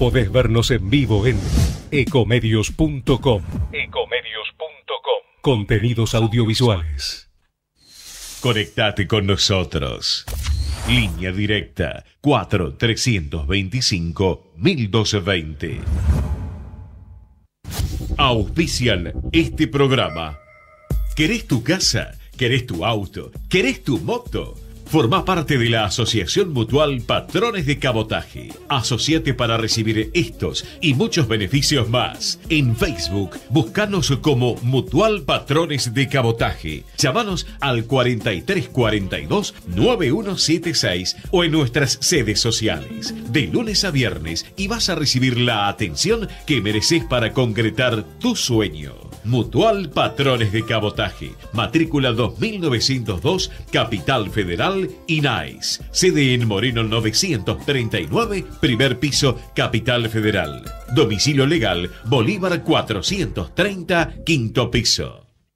podés vernos en vivo en ecomedios.com. Contenidos audiovisuales. Conectate con nosotros. Línea directa 4-325-1220. Auspician este programa. ¿Querés tu casa? ¿Querés tu auto? ¿Querés tu moto? Formá parte de la Asociación Mutual Patrones de Cabotaje. Asociate para recibir estos y muchos beneficios más. En Facebook, buscanos como Mutual Patrones de Cabotaje. Llámanos al 4342-9176 o en nuestras sedes sociales. De lunes a viernes y vas a recibir la atención que mereces para concretar tu sueño. Mutual Patrones de Cabotaje. Matrícula 2902, Capital Federal, INAIS. Sede en Moreno 939, primer piso, Capital Federal. Domicilio legal, Bolívar 430, quinto piso.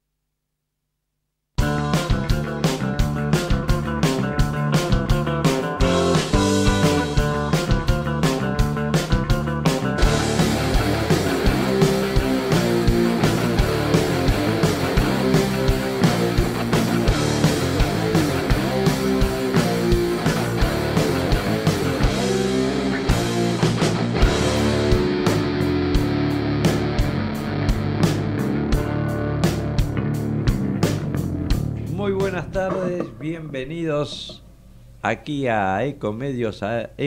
Bienvenidos aquí a Ecomedios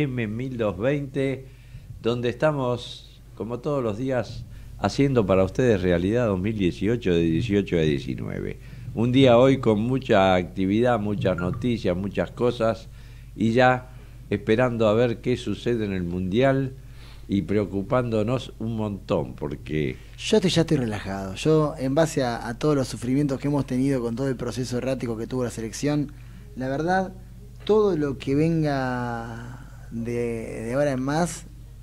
AM1220, donde estamos, como todos los días, haciendo para ustedes realidad 2018 de 18 a 19. Un día hoy con mucha actividad, muchas noticias, muchas cosas, y ya esperando a ver qué sucede en el Mundial y preocupándonos un montón, porque... Yo ya estoy relajado. Yo, en base a todos los sufrimientos que hemos tenido con todo el proceso errático que tuvo la selección, la verdad, todo lo que venga de ahora en más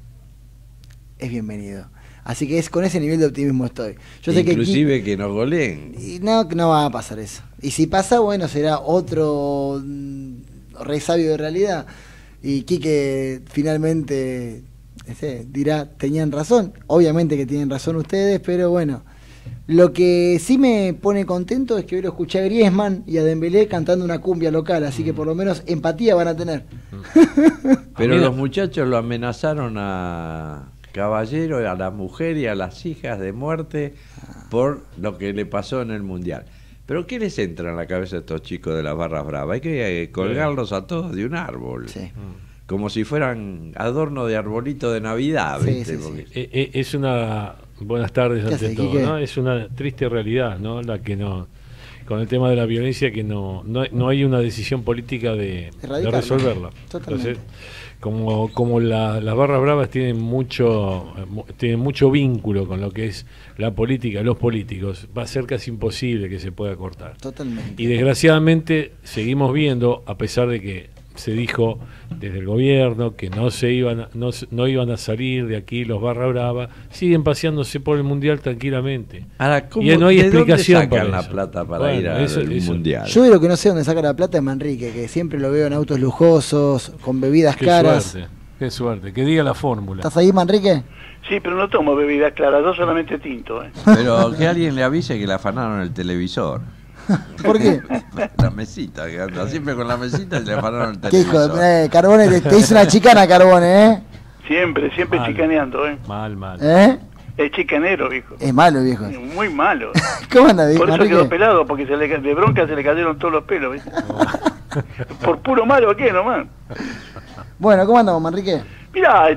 es bienvenido. Así que es con ese nivel de optimismo estoy. Yo sé inclusive que nos goleen. Y no va a pasar eso. Y si pasa, bueno, será otro resabio de realidad. Y Quique finalmente... dirá, tenían razón, obviamente que tienen razón ustedes, pero bueno, lo que sí me pone contento es que hoy lo escuché a Griezmann y a Dembélé cantando una cumbia local, así que por lo menos empatía van a tener. Pero los muchachos lo amenazaron a Caballero, a la mujer y a las hijas de muerte por lo que le pasó en el Mundial. Pero ¿qué les entra en la cabeza a estos chicos de las barras bravas? Hay que colgarlos a todos de un árbol. Sí. Como si fueran adorno de arbolito de Navidad, ¿viste? Sí. Es una... Buenas tardes ante todo, ¿no? Es una triste realidad, ¿no? La que no... Con el tema de la violencia, que no hay una decisión política de resolverla. Totalmente. Entonces, como las barras bravas tienen mucho vínculo con lo que es la política, los políticos, va a ser casi imposible que se pueda cortar. Totalmente. Y desgraciadamente seguimos viendo, a pesar de que se dijo desde el gobierno que no iban a salir de aquí los barra brava, siguen paseándose por el Mundial tranquilamente. Ahora, y no hay explicación ¿de dónde sacan para la plata para ir al Mundial? Yo de lo que no sé dónde saca la plata es Manrique, que siempre lo veo en autos lujosos, con bebidas caras. Qué suerte, que diga la fórmula. ¿Estás ahí, Manrique? Sí, pero no tomo bebidas claras, yo solamente tinto. Pero que alguien le avise que le afanaron el televisor. ¿Por qué? La mesita, que anda siempre con la mesita y le afanaron el ¿Qué televisor. hijo? Carbone, te hizo una chicana, Carbone, ¿eh? Siempre mal. Chicaneando, Mal. Es chicanero, viejo. Es malo, viejo. Muy malo. ¿Cómo anda, Por eso Manrique? quedó pelado, porque de bronca se le cayeron todos los pelos, ¿viste? Por puro malo, ¿qué nomás? Bueno, ¿cómo andamos, Manrique? Mirá,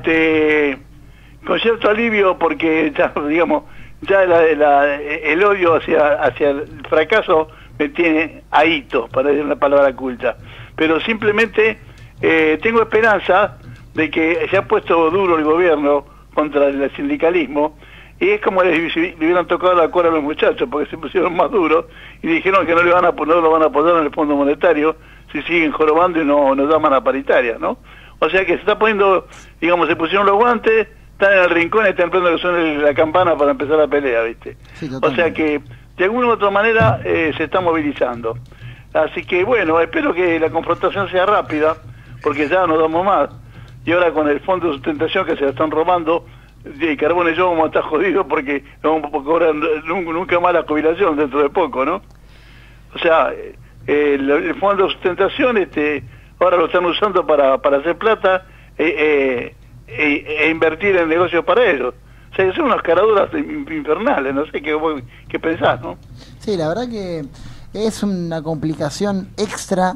con cierto alivio, porque ya, digamos, ya el odio hacia el fracaso me tiene ahito, para decir una palabra culta. Pero simplemente tengo esperanza de que se ha puesto duro el gobierno contra el sindicalismo, y es como si le hubieran tocado la cola a los muchachos, porque se pusieron más duros y dijeron que no lo van a apoyar en el Fondo Monetario si siguen jorobando y no llaman a paritaria, ¿no? O sea que se está poniendo, digamos, se pusieron los guantes, están en el rincón y están esperando que suene la campana para empezar la pelea, ¿viste? Sí, o sea que de alguna u otra manera se está movilizando. Así que bueno, espero que la confrontación sea rápida, porque ya no damos más. y ahora con el fondo de sustentación que se lo están robando, de Carbone y yo vamos a estar jodidos porque no vamos a cobrar nunca más la jubilación dentro de poco, ¿no? O sea, el fondo de sustentación ahora lo están usando para hacer plata e invertir en negocios para ellos. O sea, son unas caraduras infernales, no sé qué pensás, ¿no? Sí, la verdad que es una complicación extra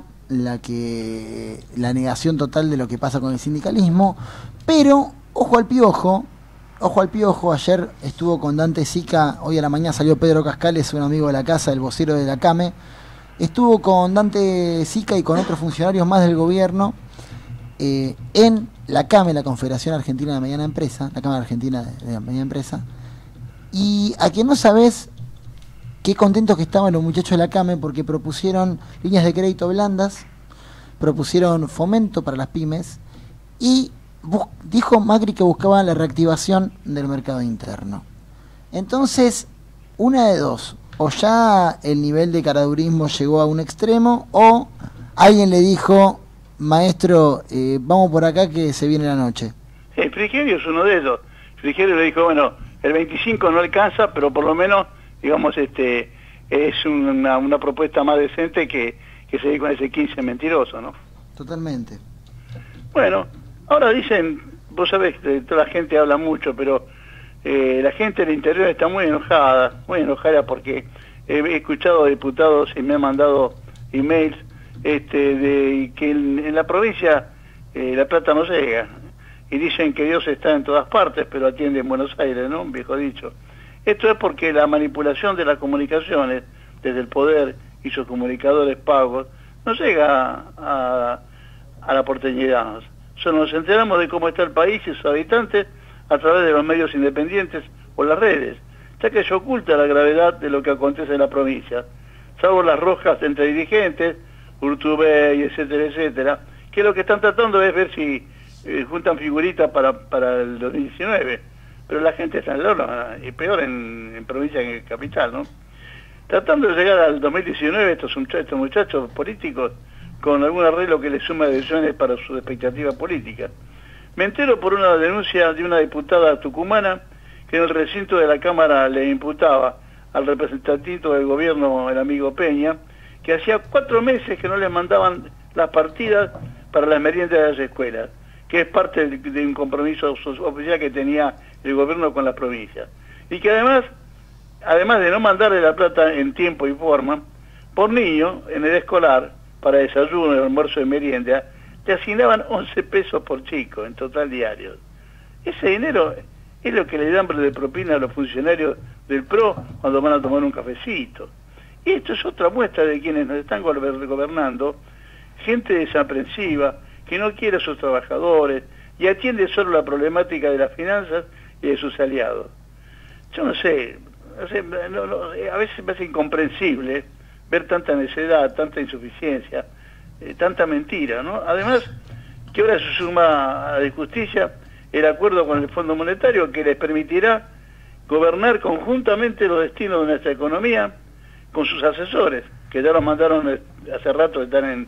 la negación total de lo que pasa con el sindicalismo, pero ojo al piojo, ayer estuvo con Dante Sica, hoy a la mañana salió Pedro Cascales, un amigo de la casa, el vocero de la CAME, estuvo con Dante Sica y con otros funcionarios más del gobierno en la CAME, la Confederación Argentina de Mediana Empresa, la Cámara Argentina de Mediana Empresa, y a quien no sabés qué contentos que estaban los muchachos de la CAME porque propusieron líneas de crédito blandas, propusieron fomento para las pymes y dijo Macri que buscaban la reactivación del mercado interno. Entonces, una de dos, o ya el nivel de caradurismo llegó a un extremo, o alguien le dijo, maestro, vamos por acá que se viene la noche. Frigerio es uno de ellos. Frigerio le dijo, bueno, el 25 no alcanza, pero por lo menos, digamos, es una propuesta más decente que seguir con ese 15 mentiroso, ¿no? Totalmente. Bueno, ahora dicen, vos sabés, toda la gente habla mucho, pero la gente del interior está muy enojada porque he escuchado diputados y me han mandado emails de que en la provincia la plata no llega, y dicen que Dios está en todas partes, pero atiende en Buenos Aires, ¿no? Un viejo dicho. Esto es porque la manipulación de las comunicaciones desde el poder y sus comunicadores pagos no llega a la porteñidad. Solo nos enteramos de cómo está el país y sus habitantes a través de los medios independientes o las redes, ya que se oculta la gravedad de lo que acontece en la provincia, salvo las rojas entre dirigentes, Urtubey, etcétera, etcétera, que lo que están tratando es ver si juntan figuritas para el 2019, pero la gente está en la lona, y peor en provincia que en capital, ¿no? Tratando de llegar al 2019 estos muchachos políticos con algún arreglo que les suma decisiones para sus expectativas políticas. Me entero por una denuncia de una diputada tucumana que en el recinto de la Cámara le imputaba al representantito del gobierno, el amigo Peña, que hacía 4 meses que no le mandaban las partidas para las meriendas de las escuelas, que es parte de un compromiso oficial que tenía el gobierno con las provincias. Y que además de no mandarle la plata en tiempo y forma, por niño, en el escolar, para desayuno, almuerzo y merienda, te asignaban 11 pesos por chico en total diario. Ese dinero es lo que le dan de propina a los funcionarios del PRO cuando van a tomar un cafecito. Y esto es otra muestra de quienes nos están gobernando, gente desaprensiva, que no quiere a sus trabajadores y atiende solo la problemática de las finanzas y de sus aliados. Yo no sé, a veces me hace incomprensible ver tanta necedad, tanta insuficiencia, tanta mentira, ¿no? Además, que ahora se suma a la justicia el acuerdo con el Fondo Monetario que les permitirá gobernar conjuntamente los destinos de nuestra economía con sus asesores, que ya los mandaron hace rato, están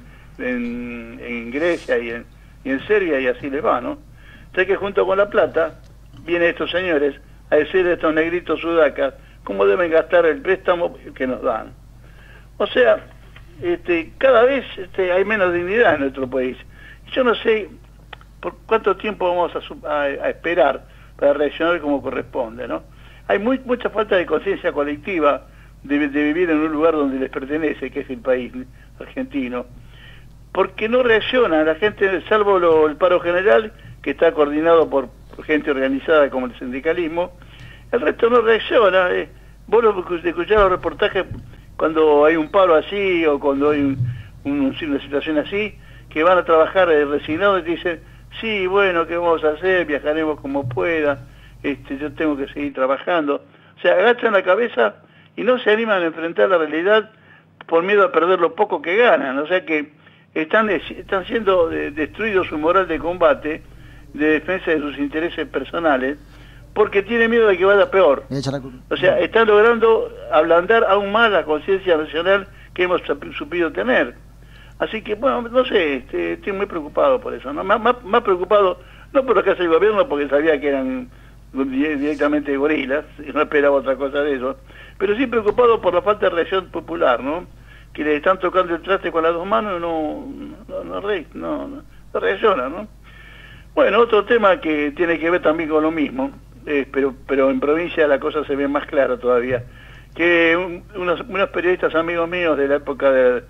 en Grecia y en Serbia, y así les va, ¿no? O sea que junto con la plata vienen estos señores a decir a estos negritos sudacas cómo deben gastar el préstamo que nos dan. O sea, cada vez hay menos dignidad en nuestro país. Yo no sé por cuánto tiempo vamos a esperar para reaccionar como corresponde, ¿no? Hay mucha falta de conciencia colectiva de vivir en un lugar donde les pertenece, que es el país argentino, porque no reacciona la gente, salvo el paro general, que está coordinado por gente organizada como el sindicalismo. El resto no reacciona. Vos escuchás los reportajes cuando hay un paro así o cuando hay una situación así, que van a trabajar resignados y dicen, sí, bueno, ¿qué vamos a hacer? Viajaremos como pueda, yo tengo que seguir trabajando. O sea, agachan la cabeza y no se animan a enfrentar la realidad por miedo a perder lo poco que ganan. O sea que están siendo destruidos su moral de combate, de defensa de sus intereses personales, porque tienen miedo de que vaya peor. O sea, están logrando ablandar aún más la conciencia nacional que hemos supido tener. Así que, bueno, no sé, estoy muy preocupado por eso, ¿no? Más preocupado No por lo que hace el gobierno, porque sabía que eran directamente gorilas, y no esperaba otra cosa de eso, pero sí preocupado por la falta de reacción popular, ¿no? Que le están tocando el traste con las dos manos y no reacciona, ¿no? Bueno, otro tema que tiene que ver también con lo mismo, pero en provincia la cosa se ve más clara todavía, que unos periodistas amigos míos de la época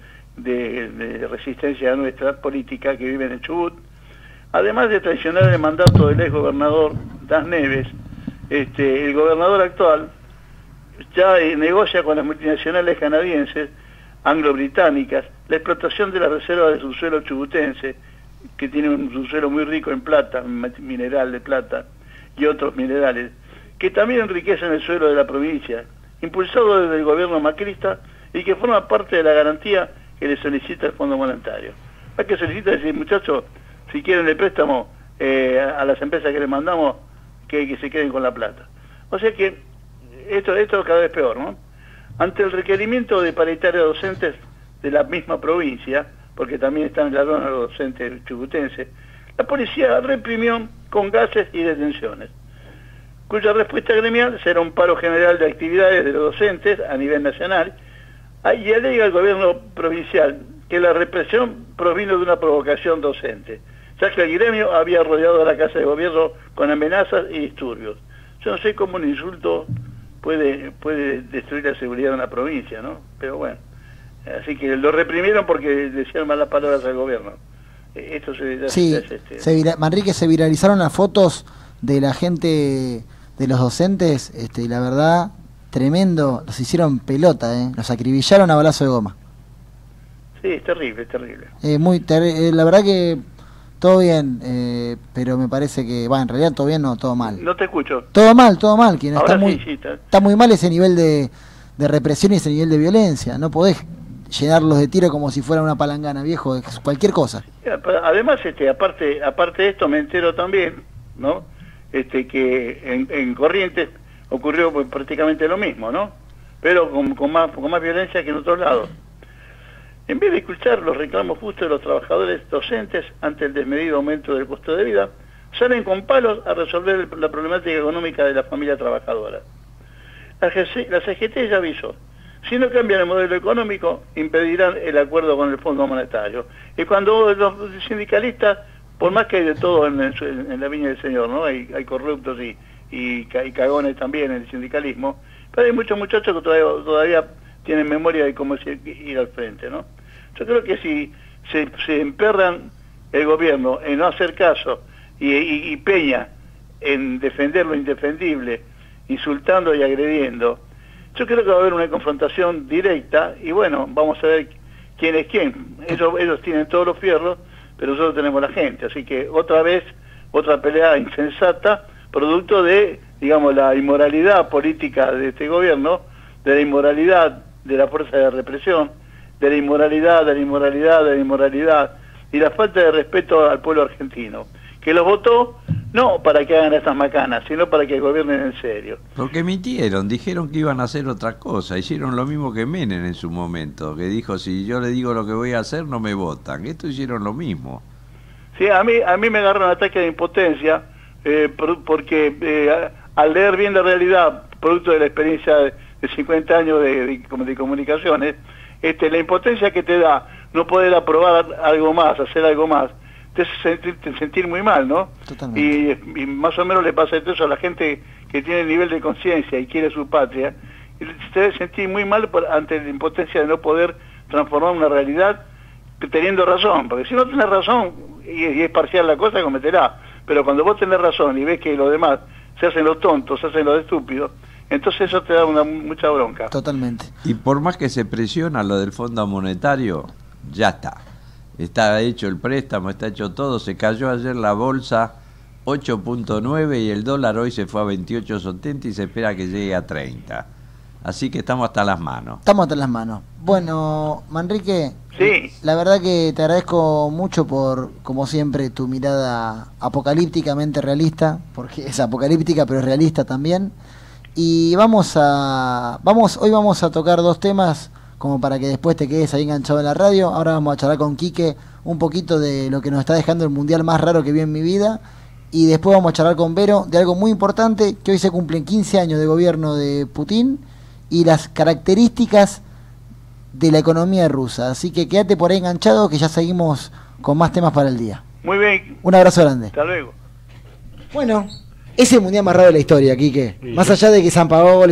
de resistencia nuestra política que viven en Chubut, además de traicionar el mandato del ex gobernador Das Neves, el gobernador actual ya negocia con las multinacionales canadienses, anglo-británicas, la explotación de las reservas de subsuelo chubutense, que tiene un subsuelo muy rico en plata, mineral de plata, y otros minerales, que también enriquecen el suelo de la provincia, impulsado desde el gobierno macrista y que forma parte de la garantía que le solicita el Fondo Monetario. Hay que solicitar decir, muchachos, si quieren el préstamo a las empresas que les mandamos, que se queden con la plata. O sea que esto cada vez peor, ¿no? Ante el requerimiento de paritaria de docentes de la misma provincia, porque también están en la zona los docentes chubutenses, la policía reprimió con gases y detenciones, cuya respuesta gremial será un paro general de actividades de los docentes a nivel nacional, y alega el gobierno provincial que la represión provino de una provocación docente, ya que el gremio había rodeado a la Casa de Gobierno con amenazas y disturbios. Yo no sé cómo un insulto puede destruir la seguridad de una provincia, ¿no? Pero bueno, así que lo reprimieron porque decían malas palabras al gobierno. Esto Manrique, se viralizaron las fotos de la gente, de los docentes, y la verdad, tremendo, los hicieron pelota, los acribillaron a balazo de goma. Sí, es terrible, es terrible. La verdad que todo bien, pero me parece que, en realidad todo bien, no, todo mal. No te escucho. Todo mal, quien ahora está muy mal ese nivel de represión y ese nivel de violencia, no podés llenarlos de tiro como si fuera una palangana, viejo, es cualquier cosa. Además, aparte de esto, me entero también, ¿no? Que en Corrientes ocurrió prácticamente lo mismo, ¿no? Pero con más violencia que en otros lados. En vez de escuchar los reclamos justos de los trabajadores docentes ante el desmedido aumento del costo de vida, salen con palos a resolver la problemática económica de la familia trabajadora. La CGT ya avisó, si no cambian el modelo económico, impedirán el acuerdo con el Fondo Monetario. Y cuando los sindicalistas, por más que hay de todo en la viña del Señor, ¿no? Hay corruptos y cagones también en el sindicalismo, pero hay muchos muchachos que todavía tienen memoria de cómo ir al frente, ¿no? Yo creo que si se emperran el gobierno en no hacer caso y Peña en defender lo indefendible, insultando y agrediendo, yo creo que va a haber una confrontación directa y bueno, vamos a ver quién es quién. Ellos tienen todos los fierros, pero nosotros tenemos la gente, así que otra pelea insensata, producto de, digamos, la inmoralidad política de este gobierno, de la inmoralidad de la fuerza de represión, de la inmoralidad y la falta de respeto al pueblo argentino, que los votó no para que hagan estas macanas, sino para que gobiernen en serio. Porque mintieron, dijeron que iban a hacer otra cosa, hicieron lo mismo que Menem en su momento, que dijo, si yo le digo lo que voy a hacer, no me votan. Esto hicieron lo mismo. Sí, a mí me agarra un ataque de impotencia, porque al leer bien la realidad, producto de la experiencia de 50 años de comunicaciones, la impotencia que te da no poder aprobar algo más, hacer algo más, te hace sentir muy mal, ¿no? Totalmente. Y más o menos le pasa eso a la gente que tiene nivel de conciencia y quiere su patria, y te debe sentir muy mal ante la impotencia de no poder transformar una realidad teniendo razón, porque si no tenés razón y es parcial la cosa, cometerá, pero cuando vos tenés razón y ves que los demás se hacen los tontos, se hacen los estúpidos, entonces eso te da mucha bronca. Totalmente. Y por más que se presiona lo del Fondo Monetario, ya está. Está hecho el préstamo, está hecho todo. Se cayó ayer la bolsa 8.9 y el dólar hoy se fue a 28.70 y se espera que llegue a 30. Así que estamos hasta las manos. Bueno, Manrique, sí. La verdad que te agradezco mucho por, como siempre, tu mirada apocalípticamente realista, porque es apocalíptica pero es realista también. Y hoy vamos a tocar dos temas como para que después te quedes ahí enganchado en la radio. Ahora vamos a charlar con Quique un poquito de lo que nos está dejando el mundial más raro que vi en mi vida y después vamos a charlar con Vero de algo muy importante, que hoy se cumplen 15 años de gobierno de Putin y las características de la economía rusa. Así que quédate por ahí enganchado, que ya seguimos con más temas para el día. Muy bien, Un abrazo grande. hasta luego. Bueno, es el mundial más raro de la historia, Quique. Sí, Más yo- allá de que San Paolo,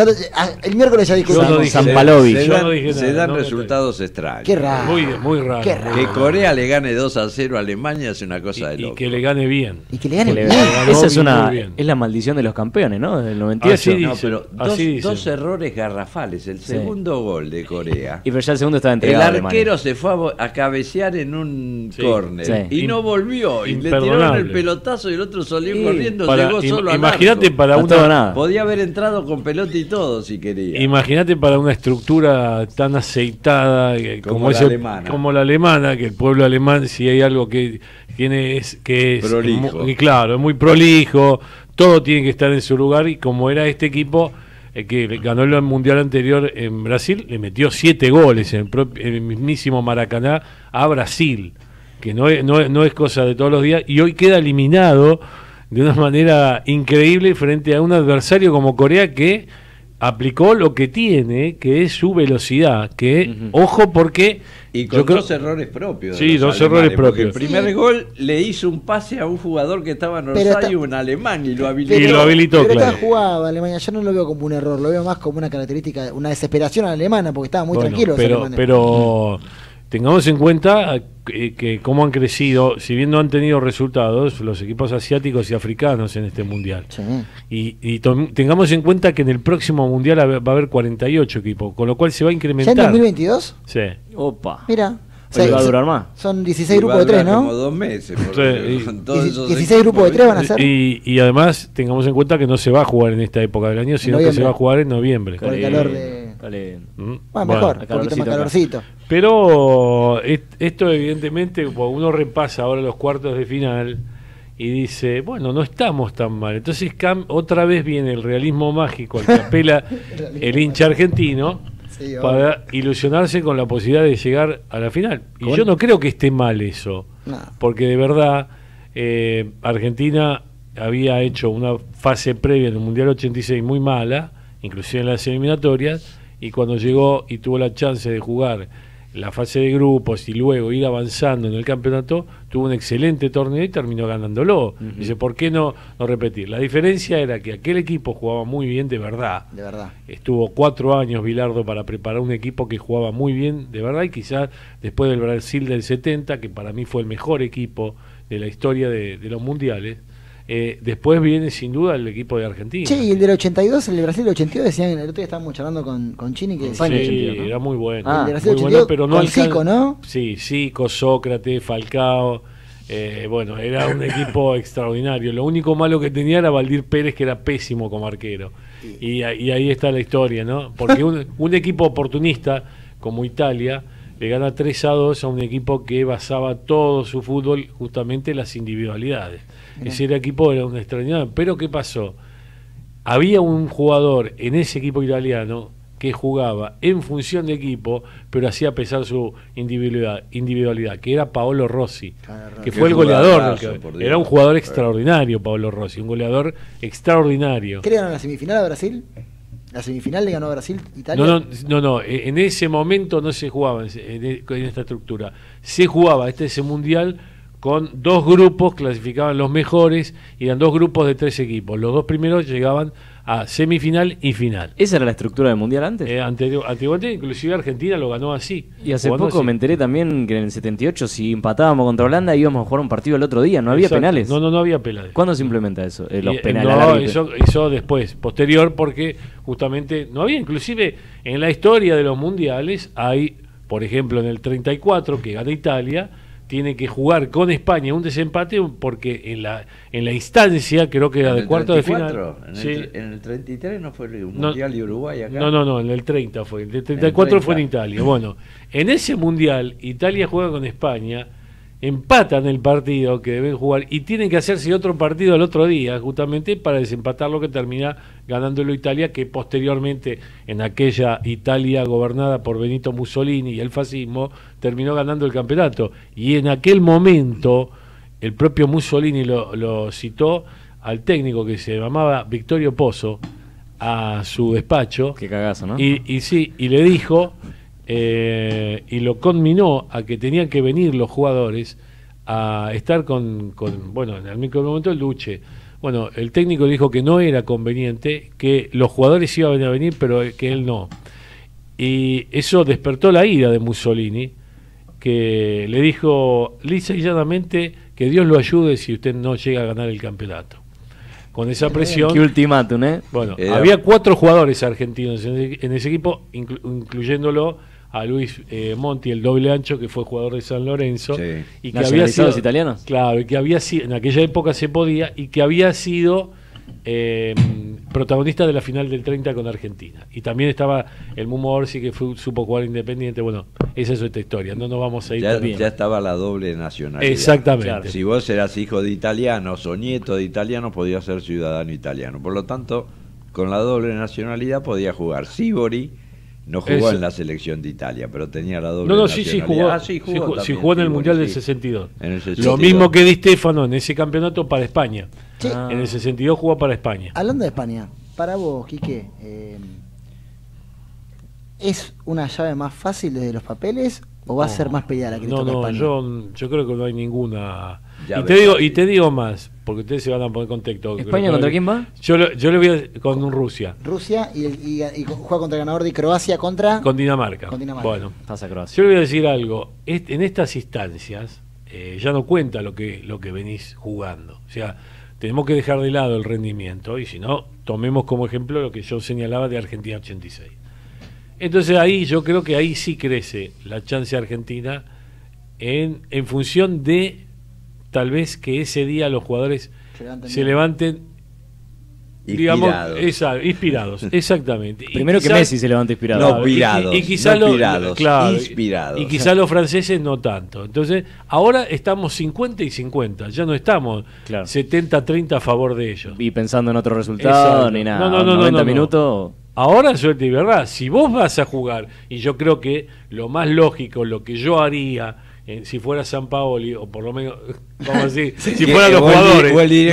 el miércoles ya Yo discutimos. no dije San nada. Palovic. Se Yo dan, no dije se nada, dan no me resultados extraños. Qué raro. Muy raro. Qué raro. Que Corea le gane 2-0 a Alemania es una cosa de Y loco. que le gane bien. Y que le gane Que le- bien. ganó Esa es muy bien. es la maldición de los campeones, ¿no? Del 98. Así No, dice, pero así dice. dos errores garrafales. El segundo gol de Corea. Y pero ya el segundo estaba El entregado. a Alemania. arquero se fue a cabecear en un Sí. córner Sí. y no volvió. Y le tiraron Imperdonable. el pelotazo y el otro salió Sí. corriendo, Para- llegó solo al imagínate arco. para No una todo nada. Podía haber entrado con pelota y todo si quería. Imagínate para una estructura tan aceitada Como la ese- alemana. como la alemana, que el pueblo alemán, si hay algo que tiene es Prolijo. muy claro, es muy prolijo, todo tiene que estar en su lugar, y como era este equipo que ganó el mundial anterior en Brasil, le metió 7 goles en el mismísimo Maracaná a Brasil, que no es cosa de todos los días, y hoy queda eliminado de una manera increíble frente a un adversario como Corea, que aplicó lo que tiene, que es su velocidad, que ojo, porque Y con yo creo- dos errores propios. de Sí, los dos errores alemanes, porque propios. El primer gol le hizo un pase a un jugador que estaba en Pero Rosario, un alemán, y lo Y habilitó. lo habilitó, pero claro. está jugado Alemania. Yo no lo veo como un error, lo veo más como una característica, una desesperación alemana, porque estaban muy Bueno, tranquilos los pero, alemanes. pero tengamos en cuenta que cómo han crecido, si bien no han tenido resultados, los equipos asiáticos y africanos en este mundial. Sí. Y tengamos en cuenta que en el próximo mundial va a haber 48 equipos, con lo cual se va a ¿Ya en incrementar. 2022? Sí. Opa. Mira. Oye, va a durar más. Son 16 Y va a grupos de 3, durar ¿no? Como 2 meses. Porque Sí, y- con todos esos 16 grupos de 3 van a ser. Y además tengamos en cuenta que no se va a jugar en esta época del año, sino que se noviembre. va a jugar en noviembre. Por el calor de- Dale. Mm, Bueno, mejor, un poquito calorcito más acá. calorcito. Pero esto evidentemente, pues, uno repasa ahora los cuartos de final y dice, bueno, no estamos tan mal. Entonces otra vez viene el realismo mágico al que apela el hincha argentino Sí, obvio. para ilusionarse con la posibilidad de llegar a la final. Y yo no creo que esté mal eso, No. porque de verdad Argentina había hecho una fase previa en el Mundial 86 muy mala, inclusive en las eliminatorias, y cuando llegó y tuvo la chance de jugar la fase de grupos y luego ir avanzando en el campeonato, tuvo un excelente torneo y terminó ganándolo. Dice, ¿por qué no repetir? La diferencia era que aquel equipo jugaba muy bien de verdad. De verdad. Estuvo 4 años Bilardo para preparar un equipo que jugaba muy bien, de verdad, y quizás después del Brasil del 70, que para mí fue el mejor equipo de la historia de los mundiales, después viene sin duda el equipo de Argentina. Che, y el del 82, el de Brasil del 82, decían, el otro día estábamos charlando con Chini, que decía Sí, España, 82, ¿no? era muy bueno. Ah, el de Brasil Muy del bueno, 82 pero no con alcan- Zico, ¿no? Sí, Zico, Sócrates, Falcao. Bueno, era un equipo extraordinario. Lo único malo que tenía era Valdir Pérez, que era pésimo como arquero. Y ahí está la historia, ¿no? Porque un equipo oportunista como Italia le gana 3-2 a un equipo que basaba todo su fútbol justamente en las individualidades. Ese equipo era una extraordinario. Pero ¿qué pasó? Había un jugador en ese equipo italiano que jugaba en función de equipo, pero hacía pesar su individualidad, que era Paolo Rossi, que Qué fue el goleador. jugadorazo, por Dios. Era un jugador extraordinario, Paolo Rossi, un goleador extraordinario. ¿Qué le ganó la semifinal a Brasil? ¿La semifinal le ganó a Brasil, Italia? No, en ese momento no se jugaba en esta estructura. Se jugaba ese mundial con 2 grupos, clasificaban los mejores, y eran 2 grupos de 3 equipos. Los 2 primeros llegaban a semifinal y final. ¿Esa era la estructura del mundial antes? Antiguamente, inclusive Argentina lo ganó así. Y hace jugando poco así. me enteré también que en el 78, si empatábamos contra Holanda, íbamos a jugar un partido el otro día. ¿No había Exacto. penales? No había penales. ¿Cuándo se implementa eso? Los Y, penales. no, al árbitro. eso después, posterior, porque justamente no había, inclusive en la historia de los mundiales, hay, por ejemplo, en el 34, que gana Italia, tiene que jugar con España un desempate porque en la instancia, creo que era ¿En de el cuarto de 34? final. En, sí. en el 33 no fue el No, Mundial de Uruguay acá. No, en el 30 fue. En el 34 30. fue en Italia. Bueno, en ese mundial, Italia juega con España, empatan el partido que deben jugar y tienen que hacerse otro partido el otro día, justamente para desempatar lo que termina ganándolo Italia, que posteriormente, en aquella Italia gobernada por Benito Mussolini y el fascismo, terminó ganando el campeonato. Y en aquel momento el propio Mussolini lo citó al técnico que se llamaba Victorio Pozzo a su despacho. Qué cagazo, ¿no? Y le dijo, y lo conminó a que tenían que venir los jugadores a estar bueno, en el mismo momento el Duce. Bueno, el técnico dijo que no era conveniente, que los jugadores iban a venir, pero que él no. Y eso despertó la ira de Mussolini, que le dijo lisa y llanamente que Dios lo ayude si usted no llega a ganar el campeonato. Con esa presión... Qué ultimátum, ¿eh? Bueno, había 4 jugadores argentinos en ese equipo, incluyéndolo a Luis Monti, el doble ancho, que fue jugador de San Lorenzo. Sí. Y que había sido, italianos? Claro, y que había sido, en aquella época se podía, y que había sido protagonista de la final del 30 con Argentina. Y también estaba el Mumo Orsi, que supo jugar Independiente. Bueno, esa es otra historia, no nos vamos a ir ya estaba la doble nacionalidad. Exactamente. Claro. Si vos eras hijo de italianos o nieto de italianos, podías ser ciudadano italiano. Por lo tanto, con la doble nacionalidad podía jugar. Sivori no jugó en la selección de Italia, pero tenía la doble nacionalidad. Sí jugó en el Mundial del 62. En el 62. Lo mismo que Di Stéfano en ese campeonato para España. Sí. En el 62 jugó para España. Hablando de España, para vos, Quique, ¿es una llave más fácil desde los papeles o va a ser más peleada la que le toca a España? Yo creo que no hay ninguna. Llave y te digo más, porque ustedes se van a poner en contexto. ¿España contra quién va? Yo le voy a, con Rusia. Rusia y juega contra el ganador de Croacia con Dinamarca. Bueno, pasa Croacia. yo le voy a decir algo. En estas instancias ya no cuenta lo que venís jugando. O sea, tenemos que dejar de lado el rendimiento, y si no, tomemos como ejemplo lo que yo señalaba de Argentina 86. Entonces ahí yo creo que ahí sí crece la chance argentina en función de tal vez que ese día los jugadores se levanten inspirados, exactamente. Primero que Messi se levanta inspirado. No, inspirados. Y quizá inspirados. Y quizá los franceses no tanto. Entonces, ahora estamos 50 y 50, ya no estamos 70-30 a favor de ellos. Y pensando en otro resultado, ni nada. No, 90 minutos. Ahora, suerte y verdad, si vos vas a jugar, y yo creo que lo más lógico, lo que yo haría, si fuera San Paoli, o por lo menos, vamos a decir, si fueran los jugadores,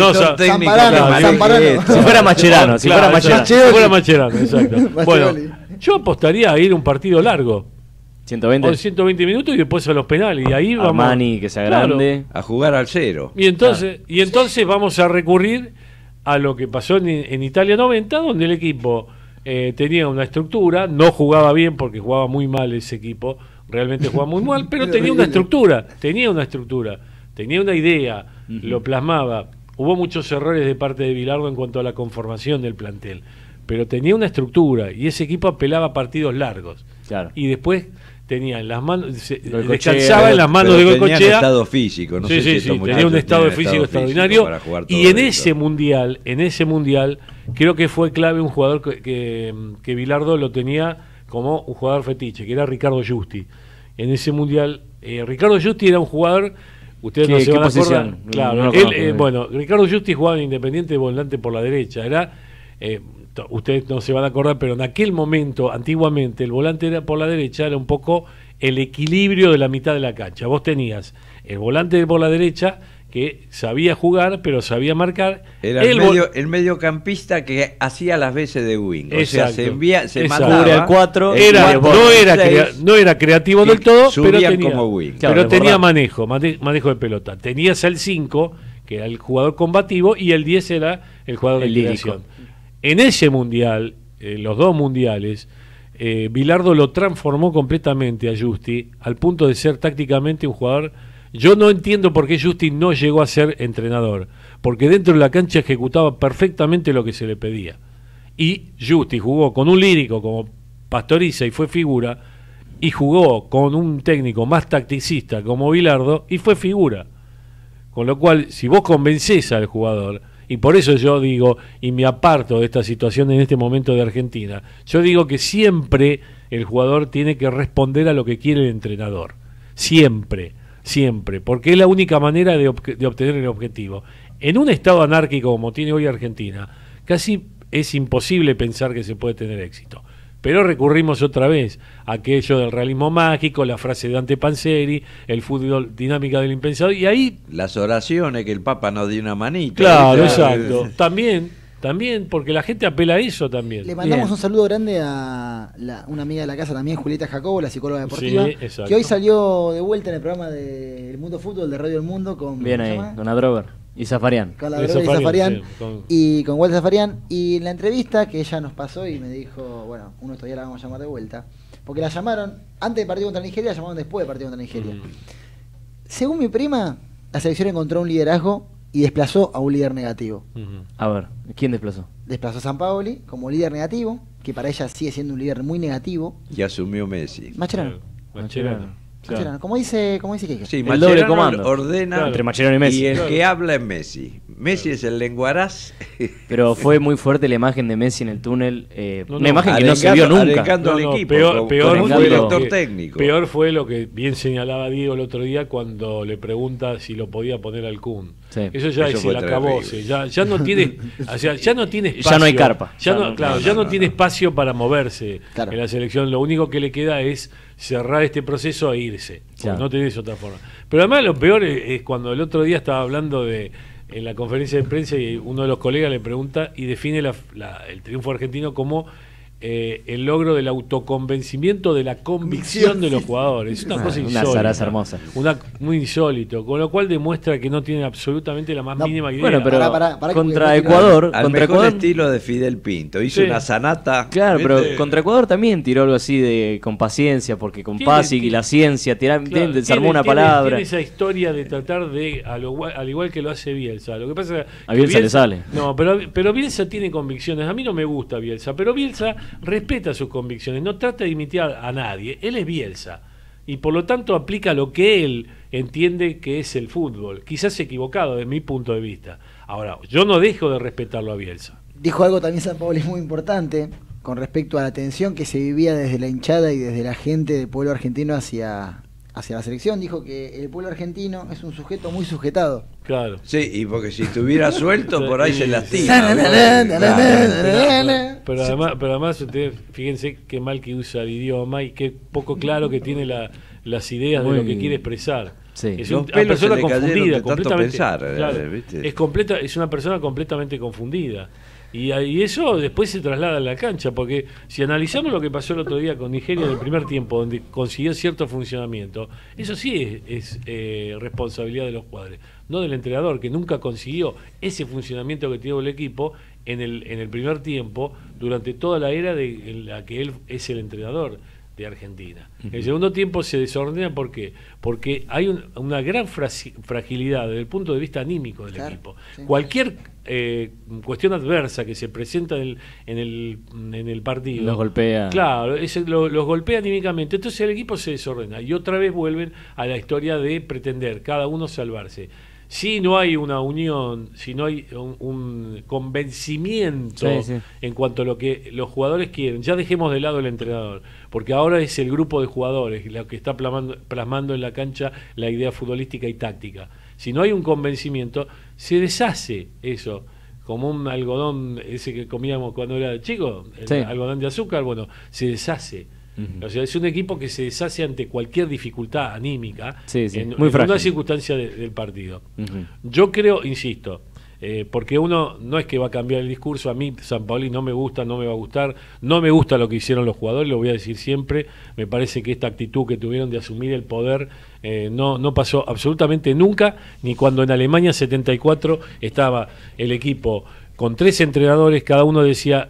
si fuera Mascherano, si fuera Mascherano, exacto. Bueno, yo apostaría a ir a un partido largo. 120. O 120 minutos y después a los penales. Y ahí vamos. Armani, que sea grande. A jugar al 0. Y entonces vamos a recurrir a lo que pasó en Italia 90, donde el equipo tenía una estructura, no jugaba bien porque jugaba muy mal ese equipo, realmente jugaba muy mal, pero tenía una estructura, tenía una idea, lo plasmaba. Hubo muchos errores de parte de Bilardo en cuanto a la conformación del plantel, pero tenía una estructura y ese equipo apelaba a partidos largos. Claro. Y después tenía en las manos, descansaba en las manos de Goicoechea. Tenía un estado físico, no sé si tenía un estado físico extraordinario. Y en ese mundial, creo que fue clave un jugador que Bilardo lo tenía como un jugador fetiche, que era Ricardo Giusti. En ese mundial, Ricardo Giusti era un jugador, ustedes no se van a acordar. Claro, bueno, Ricardo Giusti jugaba en Independiente de volante por la derecha. Era ustedes no se van a acordar, pero en aquel momento, antiguamente, el volante por la derecha era un poco el equilibrio de la mitad de la cancha. Vos tenías el volante por la derecha que sabía jugar, pero sabía marcar. Era el mediocampista que hacía las veces de wing. Exacto, o sea, se mandaba el 4. No era creativo del todo, pero tenía, como wing. Pero tenía manejo de pelota. Tenías el 5, que era el jugador combativo, y el 10 era el jugador de creación. En ese mundial, los dos mundiales, Bilardo lo transformó completamente a Giusti, al punto de ser tácticamente un jugador. Yo no entiendo por qué Giusti no llegó a ser entrenador, porque dentro de la cancha ejecutaba perfectamente lo que se le pedía. Y Giusti jugó con un lírico como Pastoriza y fue figura, y jugó con un técnico más tacticista como Bilardo y fue figura. Con lo cual, si vos convencés al jugador, y por eso yo digo, y me aparto de esta situación en este momento de Argentina, yo digo que siempre el jugador tiene que responder a lo que quiere el entrenador. Siempre, porque es la única manera de obtener el objetivo. En un estado anárquico como tiene hoy Argentina, casi es imposible pensar que se puede tener éxito. pero recurrimos otra vez a aquello del realismo mágico, la frase de Dante Panzeri, el fútbol dinámica del impensado, y ahí... Las oraciones, que el Papa nos dio una manita. Claro, exacto. También, porque la gente apela a eso también. Le mandamos Bien. un saludo grande a una amiga de la casa también, Julieta Jacobo, la psicóloga deportiva, Sí, exacto. que hoy salió de vuelta en el programa de El Mundo Fútbol de Radio El Mundo con, Bien ¿cómo se ahí, llama? con Adrover y Zafarian. Con la De Droga y Zafarian, Zafarian, sí, con- y con Walter Zafarian. Y en la entrevista que ella nos pasó y me dijo, bueno, uno estos días la vamos a llamar de vuelta, porque la llamaron antes del partido contra Nigeria, la llamaron después del partido contra Nigeria. Según mi prima, la selección encontró un liderazgo y desplazó a un líder negativo. A ver, ¿quién desplazó? Desplazó a Sampaoli como líder negativo, que para ella sigue siendo un líder muy negativo. Y asumió Messi. Mascherano. Mascherano. Mascherano. Como dice Kike. Sí, El Mascherano doble comando. ordena Claro. Entre Mascherano y Messi. y el Claro. que habla es Messi. Messi es el lenguaraz. Pero fue muy fuerte la imagen de Messi en el túnel. No, Una no, imagen que no se vio nunca. arengando al equipo. peor Con el fue lo director que- técnico. Peor fue lo que bien señalaba Diego el otro día cuando le pregunta si lo podía poner al Kun. Sí. Eso ya Eso es fue el acabose, terrible. ya no tiene, o sea, ya no tiene espacio. Ya no hay carpa. Ya no, Ya no- claro, no, ya no, no tiene no. espacio para moverse Claro. en la selección. Lo único que le queda es cerrar este proceso e irse. Porque Claro. no tenés otra forma. Pero además lo peor es cuando el otro día estaba hablando en la conferencia de prensa y uno de los colegas le pregunta y define el triunfo argentino como el logro del autoconvencimiento de la convicción de los jugadores. Es una cosa Una insólita. zaraza hermosa. Muy insólito, con lo cual demuestra que no tiene absolutamente la más No, mínima idea. Bueno, pero Pará, que contra voy a Ecuador, Al contra mejor Ecuador, estilo de Fidel Pinto. Hizo Sí. una sanata. claro, ¿viste? pero contra Ecuador también tiró algo así de con paciencia, porque con Tiene- Pasic y la ciencia Claro, desarmó una tiene palabra. esa historia de tratar de, al igual que lo hace Bielsa. Lo que pasa es que A Bielsa le sale. No, pero Bielsa tiene convicciones. A mí no me gusta Bielsa, pero Bielsa respeta sus convicciones. No trata de imitar a nadie. Él es Bielsa. Y por lo tanto aplica lo que él entiende que es el fútbol. Quizás equivocado desde mi punto de vista. Ahora, yo no dejo de respetarlo a Bielsa. Dijo algo también Sampaoli muy importante con respecto a la tensión que se vivía desde la hinchada y desde la gente del pueblo argentino hacia la selección. Dijo que el pueblo argentino es un sujeto muy sujetado. Claro. Sí, y porque si estuviera suelto por ahí se lastima. Pero además ustedes fíjense qué mal que usa el idioma y qué poco claro que tiene las ideas de Muy- lo que quiere expresar. Sí. Es Los una pelos persona se le cayeron confundida, de tanto completamente. pensar, claro, ¿viste? es una persona completamente confundida. Y eso después se traslada a la cancha, porque si analizamos lo que pasó el otro día con Nigeria en el primer tiempo, donde consiguió cierto funcionamiento, eso sí es responsabilidad de los jugadores, no del entrenador, que nunca consiguió ese funcionamiento que tiene el equipo en el primer tiempo, durante toda la era en la que él es el entrenador de Argentina. En el segundo tiempo se desordena, ¿por qué? Porque hay una gran fragilidad desde el punto de vista anímico del Claro, equipo. sí. Cualquier cuestión adversa que se presenta en el partido Los golpea. Claro, los golpea anímicamente. Entonces el equipo se desordena y otra vez vuelven a la historia de pretender cada uno salvarse. Si no hay una unión, si no hay un convencimiento Sí, sí. en cuanto a lo que los jugadores quieren, ya dejemos de lado el entrenador, porque ahora es el grupo de jugadores lo que está plasmando en la cancha la idea futbolística y táctica. Si no hay un convencimiento, se deshace eso, como un algodón ese que comíamos cuando era chico, el Sí. algodón de azúcar, bueno, se deshace. Ujú. O sea, es un equipo que se deshace ante cualquier dificultad anímica Sí, sí, en muy una frágil. circunstancia del partido. Ujú. Yo creo, insisto, porque uno no es que va a cambiar el discurso. A mí Sampaoli no me gusta, no me va a gustar, no me gusta lo que hicieron los jugadores, lo voy a decir siempre. Me parece que esta actitud que tuvieron de asumir el poder no pasó absolutamente nunca, ni cuando en Alemania 74 estaba el equipo con 3 entrenadores, cada uno decía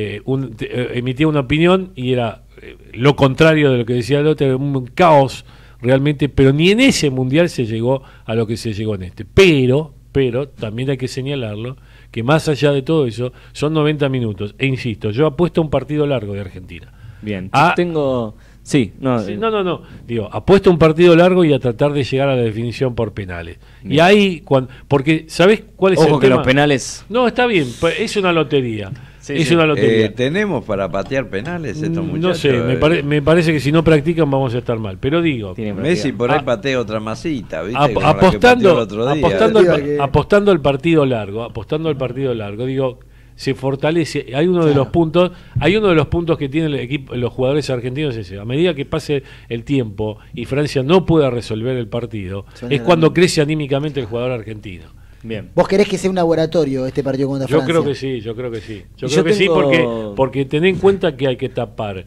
emitía una opinión y era lo contrario de lo que decía el otro, era un caos realmente, pero ni en ese mundial se llegó a lo que se llegó en este. Pero también hay que señalarlo, que más allá de todo eso, son 90 minutos. E insisto, yo apuesto a un partido largo de Argentina. Bien, Ah. tengo... Sí, no, Sí, no. Digo, apuesto a un partido largo y a tratar de llegar a la definición por penales. Y Bien. ahí, porque ¿sabés cuál es ojo el que tema? los penales... No, está bien, es una lotería. Sí, es sí. una lotería. ¿Tenemos para patear penales estos muchachos? No sé, me parece que si no practican vamos a estar mal. Pero digo, Tienen Messi por ahí Ah. patea otra masita, ¿viste? Como la que pateó apostando, el otro día. apostando, Digo al, que- apostando al partido largo, digo, se fortalece. Hay uno de los puntos que tienen el equipo, los jugadores argentinos, es ese. A medida que pase el tiempo y Francia no pueda resolver el partido, es cuando crece anímicamente el jugador argentino. Bien. ¿Vos querés que sea un laboratorio este partido contra Francia? Yo creo que sí. Sí, porque ten en cuenta que hay que tapar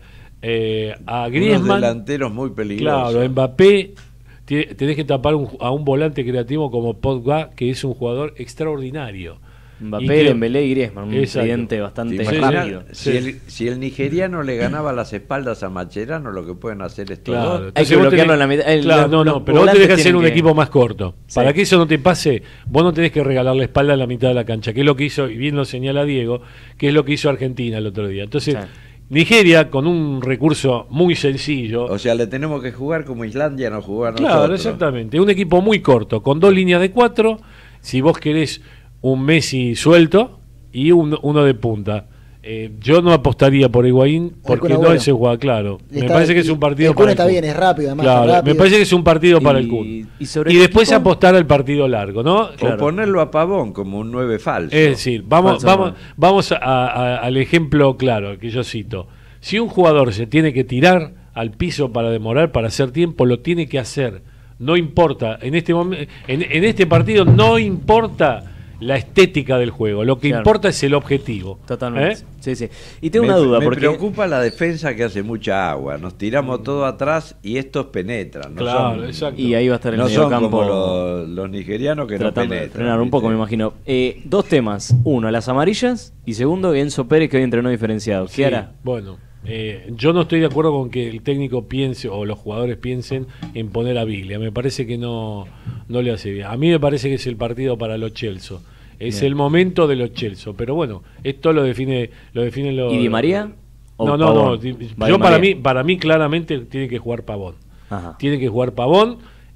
a Griezmann. Unos delanteros muy peligrosos. Claro, Mbappé, tenés que tapar a un volante creativo como Pogba, que es un jugador extraordinario. Mbappé, Dembélé y Griezmann, un incidente bastante rápido. Si el nigeriano le ganaba las espaldas a Macherano, lo que pueden hacer estos dos. Hay que bloquearlo en la mitad. Pero vos tenés que hacer un equipo más corto. Sí. Para que eso no te pase, vos no tenés que regalar la espalda en la mitad de la cancha, que es lo que hizo, y bien lo señala Diego, que es lo que hizo Argentina el otro día. Entonces, Nigeria, con un recurso muy sencillo. O sea, le tenemos que jugar como Islandia nos jugó a nosotros. Claro, exactamente. Un equipo muy corto, con 2 líneas de 4. Si vos querés un Messi suelto y uno de punta. Yo no apostaría por Higuaín porque no es el jugador, claro. Me parece que es un partido para el Kun. Está bien, es rápido, además. Claro, rápido. Me parece que es un partido para el Kun. Y después apostar al partido largo, ¿no? O ponerlo a Pavón como un 9 falso. Es decir, vamos al ejemplo claro que yo cito. Si un jugador se tiene que tirar al piso para demorar, para hacer tiempo, lo tiene que hacer. No importa, en este momento, en este partido no importa la estética del juego, lo que importa es el objetivo. Totalmente. Sí. Y tengo una duda. Me porque preocupa la defensa, que hace mucha agua. Nos tiramos todo atrás y estos penetran. Exacto. Y ahí va a estar el no medio son campo. Como los nigerianos que no penetran. De frenar un poco, me imagino. 2 temas. Uno, las amarillas. Y segundo, Enzo Pérez, que hoy entrenó diferenciado. ¿Qué hará? Bueno, yo no estoy de acuerdo con que el técnico piense o los jugadores piensen en poner a Biglia. Me parece que no le hace bien. A mí me parece que es el partido para los Chelsea. Es el momento de los Chelsea. Pero bueno, esto lo definen los... ¿Y Di María? No. Yo para mí claramente tiene que jugar Pavón. Ajá. Tiene que jugar Pavón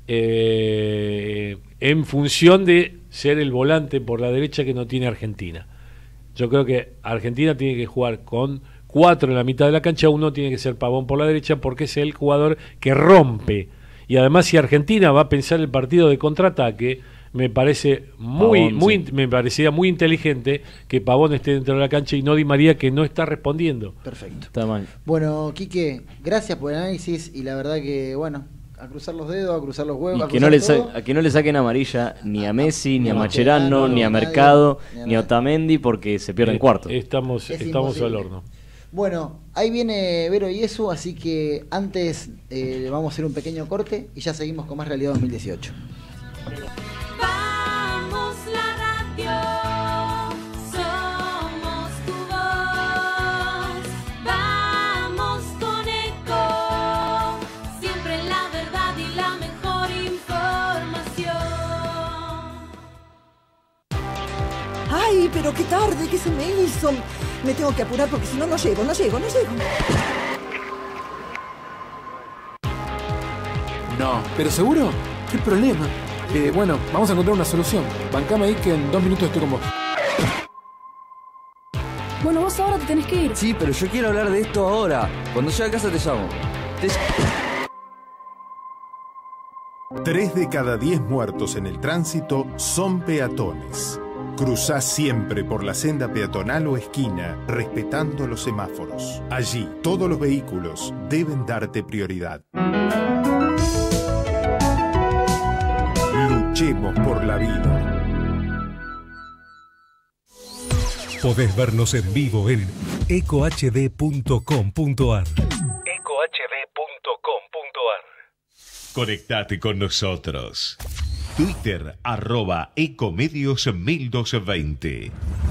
en función de ser el volante por la derecha que no tiene Argentina. Yo creo que Argentina tiene que jugar con 4 en la mitad de la cancha, uno tiene que ser Pavón por la derecha porque es el jugador que rompe. Y además, si Argentina va a pensar el partido de contraataque, me parece me parecería muy inteligente que Pavón esté dentro de la cancha y no Di María, que no está respondiendo. Perfecto. Está mal. Bueno, Quique, gracias por el análisis y la verdad que, bueno, a cruzar los dedos, a cruzar los huevos, y que no le saquen amarilla ni a Messi, ni a Mascherano, ni a Mercado, ni a Otamendi, porque se pierden cuartos. Estamos al horno. Bueno, ahí viene Vero y eso, así que antes vamos a hacer un pequeño corte y ya seguimos con más Realidad 2018. Vamos la radio, somos tu voz. Vamos con Eco, siempre la verdad y la mejor información. Ay, pero qué tarde, ¿qué se me hizo? Me tengo que apurar porque si no, no llego. No. ¿Pero seguro? ¿Qué problema? Bueno, vamos a encontrar una solución. Bancame ahí que en 2 minutos estoy con vos. Bueno, vos ahora te tenés que ir. Sí, pero yo quiero hablar de esto ahora. Cuando llegue a casa te llamo. 3 de cada 10 muertos en el tránsito son peatones. Cruzá siempre por la senda peatonal o esquina, respetando los semáforos. Allí, todos los vehículos deben darte prioridad. Luchemos por la vida. Podés vernos en vivo en ecohd.com.ar. Conectate con nosotros. Twitter, @ecomedios1220.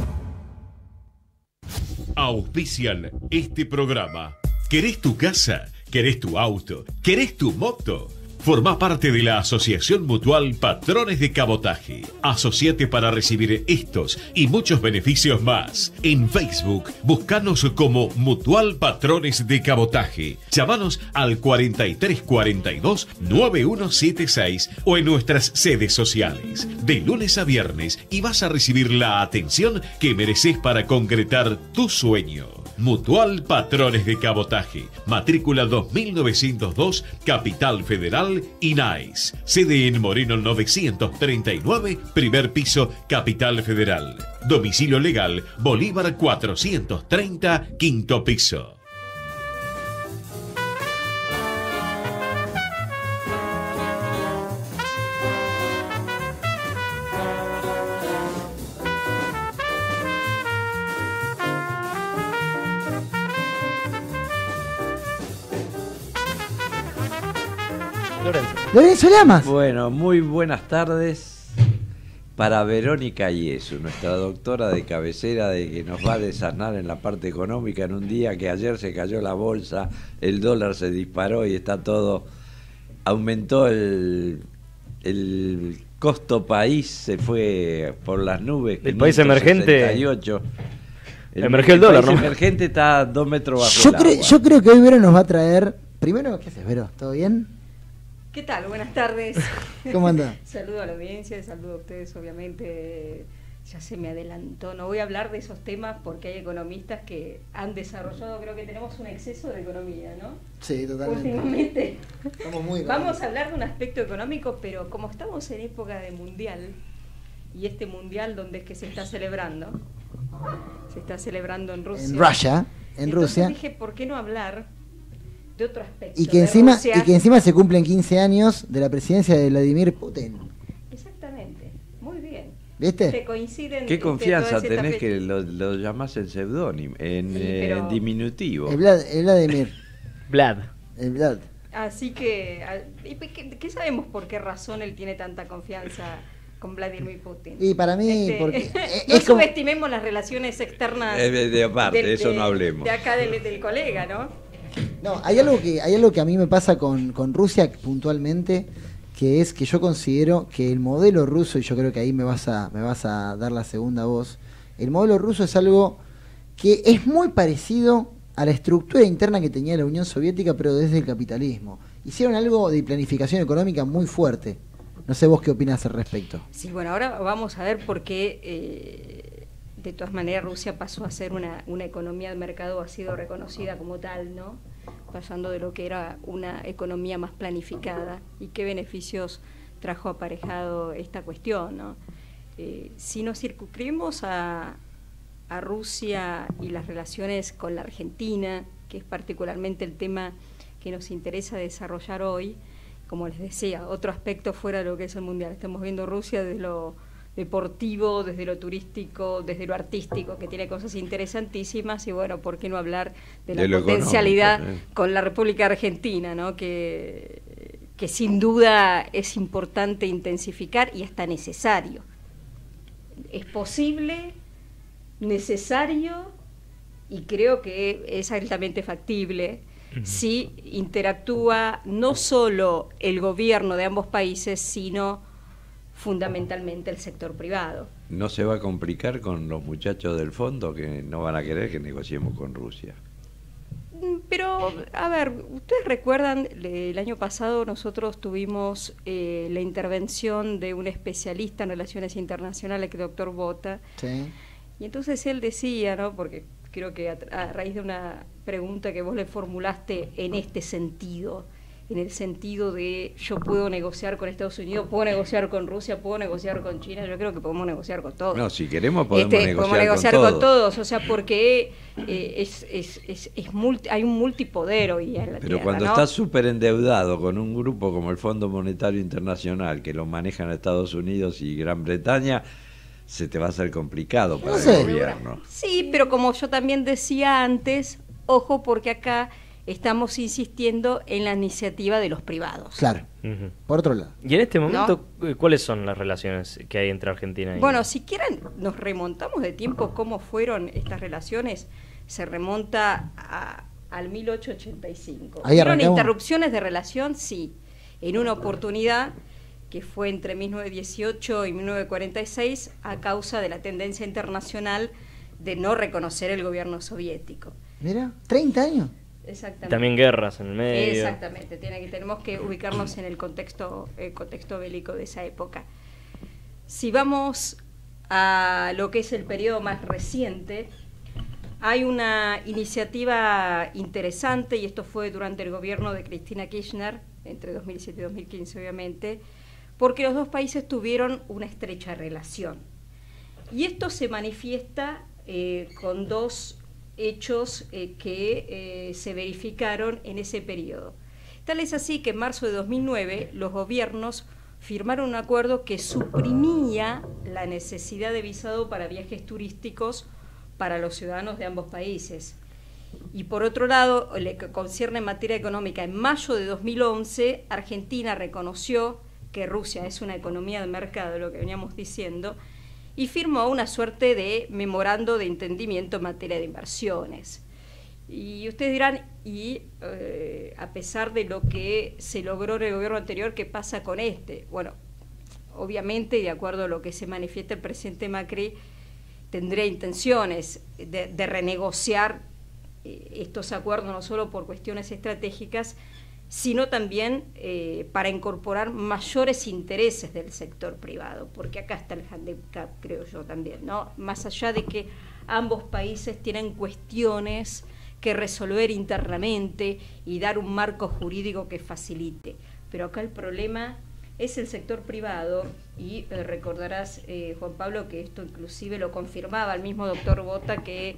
Auspician este programa. ¿Querés tu casa? ¿Querés tu auto? ¿Querés tu moto? Formá parte de la Asociación Mutual Patrones de Cabotaje. Asociate para recibir estos y muchos beneficios más. En Facebook, buscanos como Mutual Patrones de Cabotaje. Llamanos al 4342-9176 o en nuestras sedes sociales. De lunes a viernes y vas a recibir la atención que mereces para concretar tu sueño. Mutual Patrones de Cabotaje. Matrícula 2902, Capital Federal, Mutual y Nice. Sede en Moreno 939, primer piso, Capital Federal. Domicilio legal, Bolívar 430, quinto piso. Lorenzo Lamas. Bueno, muy buenas tardes para Verónica Iesu, nuestra doctora de cabecera, de que nos va a desanar en la parte económica en un día que ayer se cayó la bolsa, el dólar se disparó y está todo, aumentó el costo país, se fue por las nubes. El país emergente. Emergió el dólar, ¿no? El país emergente está a 2 metros bajo el agua. Yo creo que hoy Vero nos va a traer. Primero, ¿qué haces, Vero? ¿Todo bien? ¿Qué tal? Buenas tardes. ¿Cómo anda? Saludo a la audiencia, saludo a ustedes, obviamente. Ya se me adelantó. No voy a hablar de esos temas porque hay economistas que han desarrollado, creo que tenemos un exceso de economía, ¿no? Sí, totalmente. Últimamente. Estamos muy Vamos a hablar de un aspecto económico, pero como estamos en época de mundial, y este mundial donde es que se está celebrando en Rusia. En Russia, en Entonces Rusia. dije, ¿por qué no hablar de otro aspecto? Y que encima se cumplen 15 años de la presidencia de Vladimir Putin. Exactamente, muy bien. ¿Viste? Que coinciden. Qué confianza todas estas tenés fechas. que lo llamás en seudónimo, en diminutivo. El Vladimir. Vlad. El Vlad. Así que, ¿qué sabemos por qué razón él tiene tanta confianza con Vladimir Putin? Y para mí, porque no subestimemos las relaciones externas. De aparte, eso no hablemos. De acá del colega, ¿no? No, hay algo que a mí me pasa con Rusia puntualmente, que es que yo considero que el modelo ruso, y yo creo que ahí me vas a dar la segunda voz, el modelo ruso es algo que es muy parecido a la estructura interna que tenía la Unión Soviética, pero desde el capitalismo. Hicieron algo de planificación económica muy fuerte. No sé vos qué opinás al respecto. Sí, bueno, ahora vamos a ver por qué, de todas maneras, Rusia pasó a ser una economía de mercado, ha sido reconocida como tal, ¿no? Pasando de lo que era una economía más planificada y qué beneficios trajo aparejado esta cuestión, ¿no? Si nos circunscribimos a Rusia y las relaciones con la Argentina, que es particularmente el tema que nos interesa desarrollar hoy, como les decía, otro aspecto fuera de lo que es el mundial. Estamos viendo Rusia desde lo deportivo, desde lo turístico, desde lo artístico, que tiene cosas interesantísimas, y bueno, ¿por qué no hablar de la potencialidad con la República Argentina, ¿no? Que sin duda es importante intensificar y hasta necesario. Es posible, necesario, y creo que es altamente factible si interactúa no solo el gobierno de ambos países, sino fundamentalmente el sector privado. ¿No se va a complicar con los muchachos del fondo que no van a querer que negociemos con Rusia? Pero, a ver, ustedes recuerdan, el año pasado nosotros tuvimos la intervención de un especialista en relaciones internacionales, que es el doctor Bota, Sí. y entonces él decía, ¿no? Porque creo que a raíz de una pregunta que vos le formulaste en este sentido, en el sentido de yo puedo negociar con Estados Unidos, puedo negociar con Rusia, puedo negociar con China, yo creo que podemos negociar con todos. No, si queremos podemos negociar con todos, o sea, porque hay un multipoder hoy en la Pero Tierra, cuando ¿no? estás súper endeudado con un grupo como el Fondo Monetario Internacional, que lo manejan Estados Unidos y Gran Bretaña, se te va a hacer complicado para el gobierno. Sí, pero como yo también decía antes, ojo, porque acá estamos insistiendo en la iniciativa de los privados. Claro. Por otro lado. Y en este momento, ¿cuáles son las relaciones que hay entre Argentina y...? Bueno, si quieren, nos remontamos de tiempo, cómo fueron estas relaciones, se remonta al 1885. ¿Fueron interrupciones de relación? Sí. En una oportunidad que fue entre 1918 y 1946 a causa de la tendencia internacional de no reconocer el gobierno soviético. Mira, 30 años. Exactamente. También guerras en el medio. Exactamente, tenemos que ubicarnos en el contexto bélico de esa época. Si vamos a lo que es el periodo más reciente, hay una iniciativa interesante, y esto fue durante el gobierno de Cristina Kirchner, entre 2007 y 2015 obviamente, porque los dos países tuvieron una estrecha relación. Y esto se manifiesta con dos hechos que se verificaron en ese periodo. Tal es así que en marzo de 2009 los gobiernos firmaron un acuerdo que suprimía la necesidad de visado para viajes turísticos para los ciudadanos de ambos países. Y por otro lado, le que concierne en materia económica, en mayo de 2011 Argentina reconoció que Rusia es una economía de mercado, lo que veníamos diciendo, y firmó una suerte de memorando de entendimiento en materia de inversiones. Y ustedes dirán, a pesar de lo que se logró en el gobierno anterior, ¿qué pasa con este? Bueno, obviamente, de acuerdo a lo que se manifiesta el presidente Macri, tendría intenciones de renegociar estos acuerdos, no solo por cuestiones estratégicas, sino también para incorporar mayores intereses del sector privado, porque acá está el handicap, creo yo también, ¿no? Más allá de que ambos países tienen cuestiones que resolver internamente y dar un marco jurídico que facilite. Pero acá el problema es el sector privado y recordarás, Juan Pablo, que esto inclusive lo confirmaba el mismo doctor Bota, que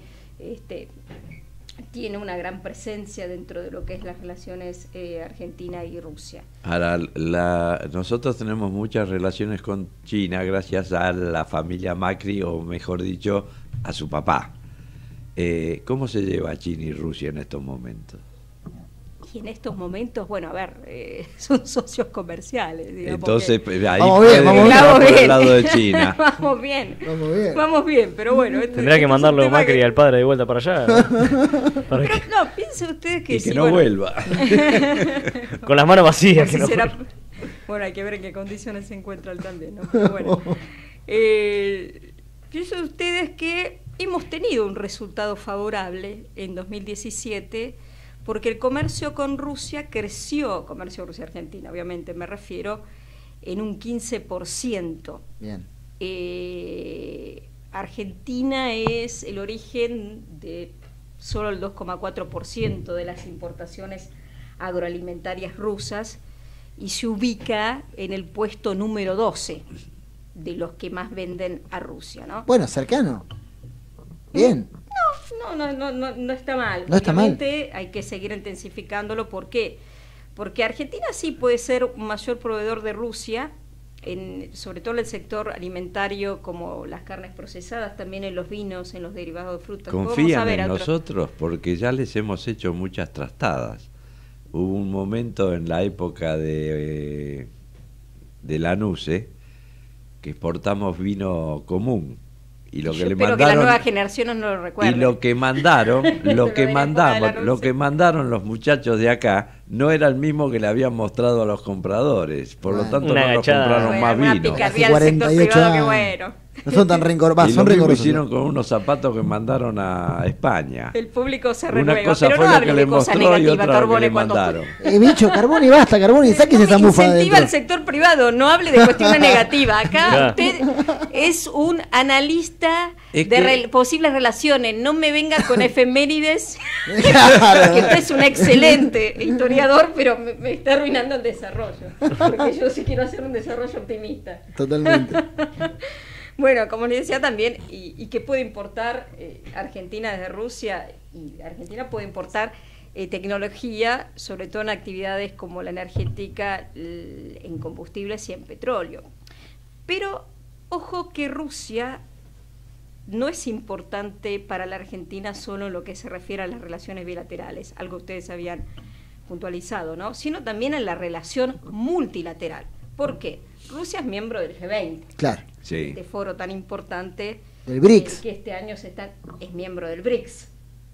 tiene una gran presencia dentro de lo que es las relaciones Argentina y Rusia. Ahora, nosotros tenemos muchas relaciones con China gracias a la familia Macri, o mejor dicho, a su papá. ¿Cómo se lleva China y Rusia en estos momentos? Y en estos momentos, bueno, a ver, son socios comerciales, digamos. Entonces, ahí vamos bien, vamos por el lado de China. Vamos bien, pero bueno. Tendrá que mandarlo Macri al padre de vuelta para allá. Pero no, piensen ustedes que y que no vuelva. Con las manos vacías. Que no bueno, hay que ver en qué condiciones se encuentran también, ¿no? Pero bueno, piensen ustedes que hemos tenido un resultado favorable en 2017, porque el comercio con Rusia creció, comercio Rusia-Argentina, obviamente me refiero, en un 15%. Bien. Argentina es el origen de solo el 2,4% de las importaciones agroalimentarias rusas y se ubica en el puesto número 12 de los que más venden a Rusia, ¿no? Bueno, cercano. Bien. No está mal. No está mal. Hay que seguir intensificándolo. ¿Por qué? Porque Argentina sí puede ser un mayor proveedor de Rusia, sobre todo en el sector alimentario, como las carnes procesadas, también en los vinos, en los derivados de frutas. Confían en nosotros porque ya les hemos hecho muchas trastadas. Hubo un momento en la época de Lanuse que exportamos vino común. Y lo que le mandaron, que las nuevas generaciones no lo recuerden. Y lo que mandaron, lo que mandaron los muchachos de acá no era el mismo que le habían mostrado a los compradores, por lo tanto no nos compraron más vino. Hace 48 años. Bueno. No son tan rencorosos. Y lo mismo hicieron con unos zapatos que mandaron a España. El público se renueva. Una cosa pero fue no lo que le mostró y otra lo que le cuando... mandaron. Bicho, Carboni, basta, Carboni, sáquese esa mufa de incentiva al sector privado, no hable de cuestiones negativas. Acá usted es un analista de posibles relaciones, no me venga con efemérides, que usted es un excelente historiador, pero me está arruinando el desarrollo, porque yo sí quiero hacer un desarrollo optimista. Totalmente. Bueno, como les decía también, y que puede importar Argentina desde Rusia, y Argentina puede importar tecnología, sobre todo en actividades como la energética, en combustibles y en petróleo. Pero ojo que Rusia no es importante para la Argentina solo en lo que se refiere a las relaciones bilaterales, algo que ustedes habían puntualizado, ¿no? Sino también en la relación multilateral. ¿Por qué? Rusia es miembro del G20. Claro. Sí. Este foro tan importante. El BRICS. Que este año es miembro del BRICS.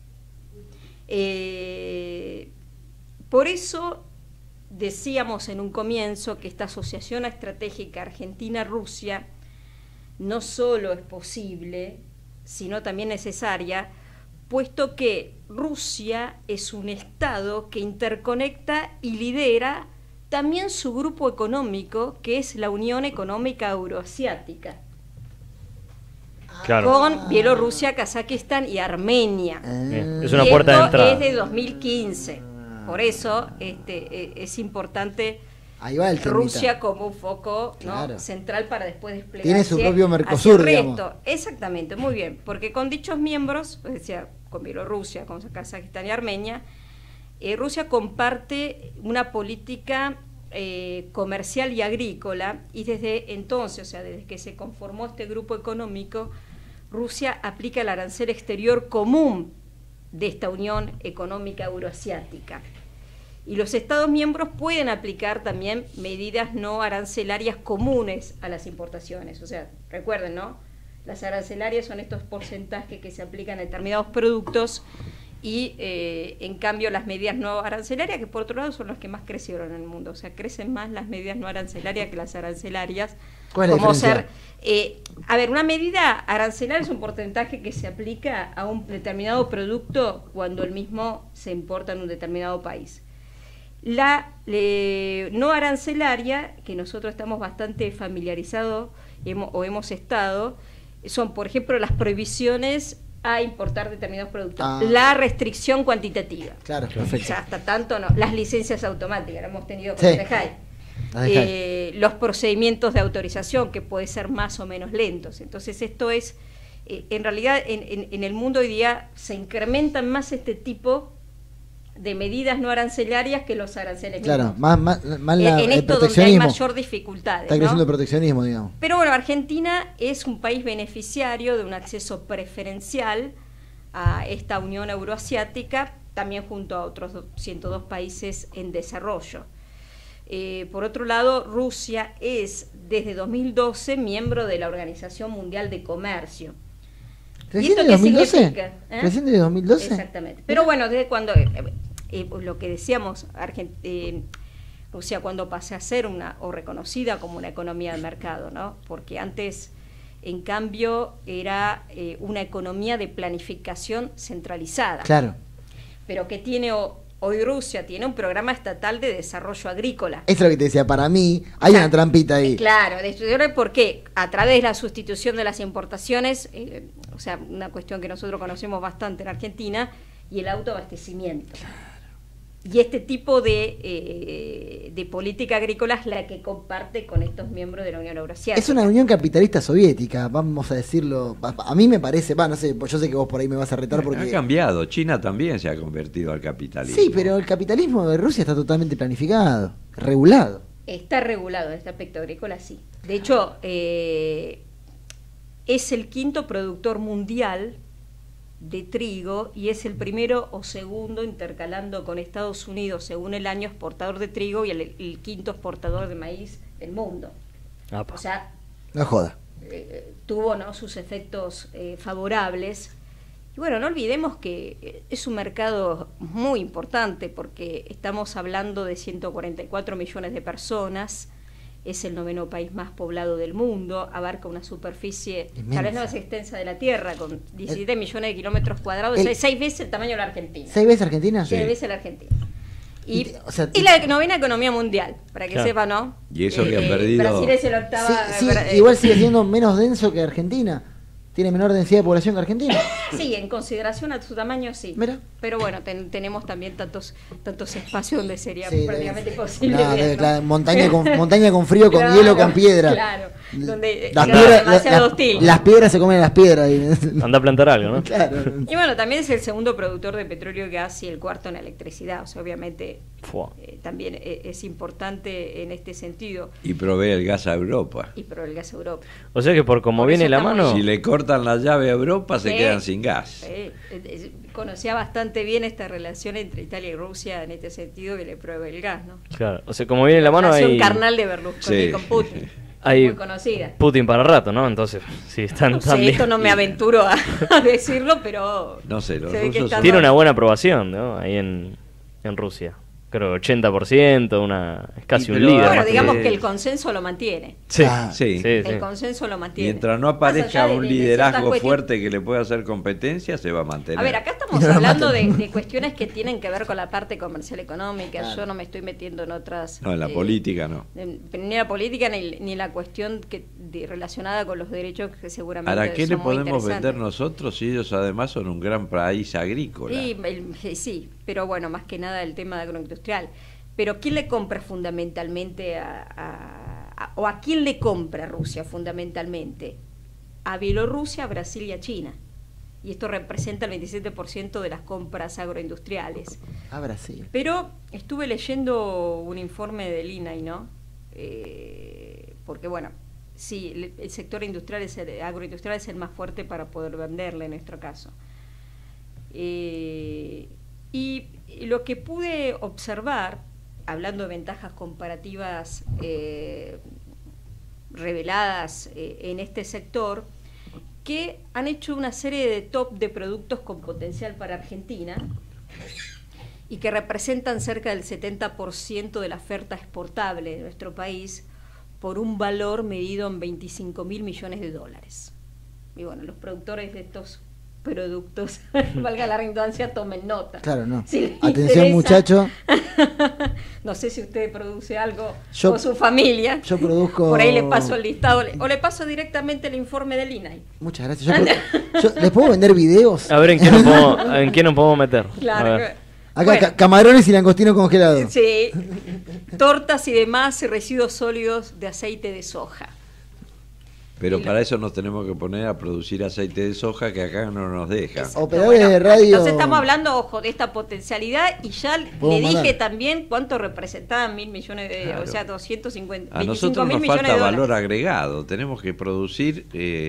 Por eso decíamos en un comienzo que esta asociación estratégica Argentina-Rusia no solo es posible, sino también necesaria, puesto que Rusia es un Estado que interconecta y lidera también su grupo económico, que es la Unión Económica Euroasiática, con Bielorrusia, Kazajistán y Armenia. Es una puerta de entrada. Es de 2015. Por eso es importante Ahí va el temita. Rusia como un foco, ¿no? Claro. central para después desplegarse Tiene su propio hacia Mercosur, el resto. digamos. Exactamente, muy bien, porque con dichos miembros, es decir, con Bielorrusia, con Kazajistán y Armenia, Rusia comparte una política comercial y agrícola, y desde entonces, o sea, desde que se conformó este grupo económico, Rusia aplica el arancel exterior común de esta Unión Económica Euroasiática. Y los Estados miembros pueden aplicar también medidas no arancelarias comunes a las importaciones. O sea, recuerden, ¿no? Las arancelarias son estos porcentajes que se aplican a determinados productos y, en cambio, las medidas no arancelarias, que por otro lado son las que más crecieron en el mundo. O sea, crecen más las medidas no arancelarias que las arancelarias. ¿Cuál es la diferencia? A ver, una medida arancelaria es un porcentaje que se aplica a un determinado producto cuando el mismo se importa en un determinado país. La no arancelaria, que nosotros estamos bastante familiarizados o hemos estado, son, por ejemplo, las prohibiciones a importar determinados productos. La restricción cuantitativa. Claro, perfecto. O sea, hasta tanto no. Las licencias automáticas, lo hemos tenido con Sí. Tejai. Los procedimientos de autorización, que pueden ser más o menos lentos. Entonces, esto es, en realidad, en el mundo hoy día se incrementan más este tipo de medidas no arancelarias que los aranceles Claro, mismos. más En el esto donde hay proteccionismo. mayor dificultades. Está creciendo ¿no? el proteccionismo, digamos. Pero bueno, Argentina es un país beneficiario de un acceso preferencial a esta Unión Euroasiática, también junto a otros 102 países en desarrollo. Por otro lado, Rusia es desde 2012 miembro de la Organización Mundial de Comercio. ¿Recién ¿Y de esto qué 2012? significa? ¿Recién de 2012? Exactamente. Pero bueno, desde cuando, lo que decíamos, Rusia cuando pasó a ser o reconocida como una economía de mercado, ¿no? Porque antes, en cambio, era una economía de planificación centralizada. Claro. Pero que tiene hoy Rusia, tiene un programa estatal de desarrollo agrícola. Eso es lo que te decía, para mí hay una trampita ahí. Claro, de estudiar por qué, a través de la sustitución de las importaciones, o sea, una cuestión que nosotros conocemos bastante en Argentina, y el autoabastecimiento. Y este tipo de política agrícola es la que comparte con estos miembros de la Unión Euroasiática. Es una unión capitalista soviética, vamos a decirlo. A mí me parece, no sé, pues yo sé que vos por ahí me vas a retar porque... Ha cambiado, China también se ha convertido al capitalismo. Sí, pero el capitalismo de Rusia está totalmente planificado, regulado. Está regulado en este aspecto agrícola, sí. De hecho, es el quinto productor mundial de trigo y es el primero o segundo, intercalando con Estados Unidos según el año, exportador de trigo y el quinto exportador de maíz del mundo. O sea, no joda. Tuvo, ¿no?, sus efectos favorables. Y bueno, no olvidemos que es un mercado muy importante porque estamos hablando de 144 millones de personas, es el 9º país más poblado del mundo, abarca una superficie inmensa, tal vez no más extensa de la Tierra, con 17 millones de kilómetros cuadrados, es 6 veces el tamaño de la Argentina. ¿6 veces Argentina? 6 veces la Argentina. Y o sea, es la 9ª economía mundial, para que sepa, ¿no? Y eso que han perdido... Brasil es el 8º... Sí, igual sigue siendo menos denso que Argentina. Tiene menor densidad de población que Argentina. Sí, en consideración a su tamaño, sí. Mira. Pero bueno, tenemos también tantos espacios donde sería Sí, prácticamente imposible. Claro, montaña con frío, con Claro, hielo, con piedra. Claro, donde Las era piedras, demasiado hostil. las piedras se comen las piedras. Anda a plantar algo, ¿no? Claro. Y bueno, también es el segundo productor de petróleo y gas y el cuarto en electricidad. O sea, obviamente también es importante en este sentido. Y provee el gas a Europa. Y provee el gas a Europa. O sea que por como viene la mano... Si le cortan la llave a Europa, se Sí. quedan sin gas. Conocía bastante bien esta relación entre Italia y Rusia en este sentido, que le provee el gas, ¿no? Claro, o sea, como viene la mano Relación hay... carnal de Berlusconi Sí. con Putin. Hay Muy conocida. Putin para rato, ¿no? Entonces, si están No sé, tan bien... esto no me aventuro a decirlo, pero... No sé, los se ve que rusos están- Tiene una buena aprobación, ¿no? Ahí en Rusia. Creo que 80%, es casi un pero líder. Bueno, más digamos que el consenso lo mantiene. Sí, sí. El consenso lo mantiene. Mientras no Más aparezca allá de un ciertas liderazgo cuestiones- fuerte que le pueda hacer competencia, se va a mantener. A ver, acá estamos hablando de cuestiones que tienen que ver con la parte comercial económica. Claro. Yo no me estoy metiendo en otras... No, en la política no. Ni la política ni la cuestión relacionada con los derechos que seguramente ¿Para qué le son muy podemos interesantes. vender nosotros si ellos además son un gran país agrícola? Sí, pero bueno, más que nada el tema de agroindustrial. Pero ¿quién le compra fundamentalmente o a quién le compra Rusia fundamentalmente? A Bielorrusia, a Brasil y a China. Y esto representa el 27% de las compras agroindustriales. A Brasil. Pero estuve leyendo un informe del INAI, ¿no? Porque bueno, sí, el sector industrial agroindustrial es el más fuerte para poder venderle en nuestro caso. Y lo que pude observar, hablando de ventajas comparativas reveladas en este sector, que han hecho una serie de top de productos con potencial para Argentina y que representan cerca del 70% de la oferta exportable de nuestro país por un valor medido en 25.000 millones de dólares. Y bueno, los productores de estos productos, valga la redundancia, tomen nota. Claro, no. Si les Atención, interesa, muchacho. No sé si usted produce algo Yo- o su familia. Yo produzco... Por ahí le paso el listado o le paso directamente el informe del INAI. Muchas gracias. ¿Les puedo vender videos? A ver, ¿en qué nos podemos meter? Claro. A ver. Acá, Bueno. camarones y langostinos congelados. Sí, tortas y demás y residuos sólidos de aceite de soja. Pero para eso nos tenemos que poner a producir aceite de soja que acá no nos deja. Operadores de radio... Entonces estamos hablando, ojo, de esta potencialidad y ya le Podemos dije mandar. también cuánto representaban 1.000 millones de, Claro. o sea, 250, A nosotros 25.000 nos millones falta de valor dólares. agregado. Tenemos que producir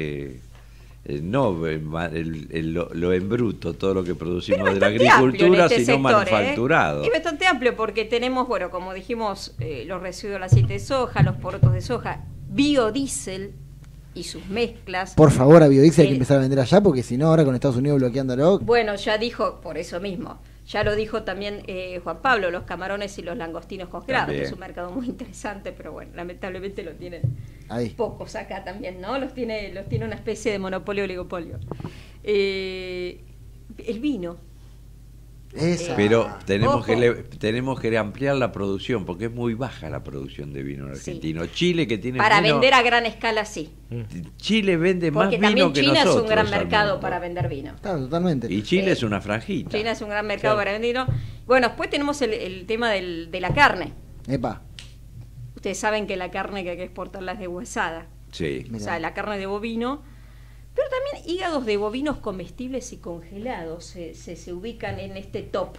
no lo en bruto, todo lo que producimos de la Bastante amplio agricultura, en este sino sector, manufacturado. Y bastante amplio porque tenemos, bueno, como dijimos, los residuos del aceite de soja, los porotos de soja, biodiesel y sus mezclas. Por favor, a Biodiesel hay que El- empezar a vender allá, porque si no, ahora con Estados Unidos bloqueándolo... Bueno, ya dijo, por eso mismo, ya lo dijo también Juan Pablo, los camarones y los langostinos congelados, También. que es un mercado muy interesante, pero bueno, lamentablemente lo tienen Ahí. pocos acá también, ¿no? Los tiene una especie de monopolio oligopolio. El vino. Esa. Pero tenemos Ojo. tenemos que ampliar la producción, porque es muy baja la producción de vino argentino. Chile, que tiene Para vino, vender a gran escala, sí. Chile vende más Porque vino también que China es nosotros un gran al mercado mundo. para vender vino. Claro, totalmente. Y Chile es una franjita. China es un gran mercado para vender vino. Bueno, después tenemos el tema de la carne. Epa. Ustedes saben que la carne que hay que exportarla es deshuesada. Sí. O sea, la carne de bovino, pero también hígados de bovinos comestibles y congelados se ubican en este top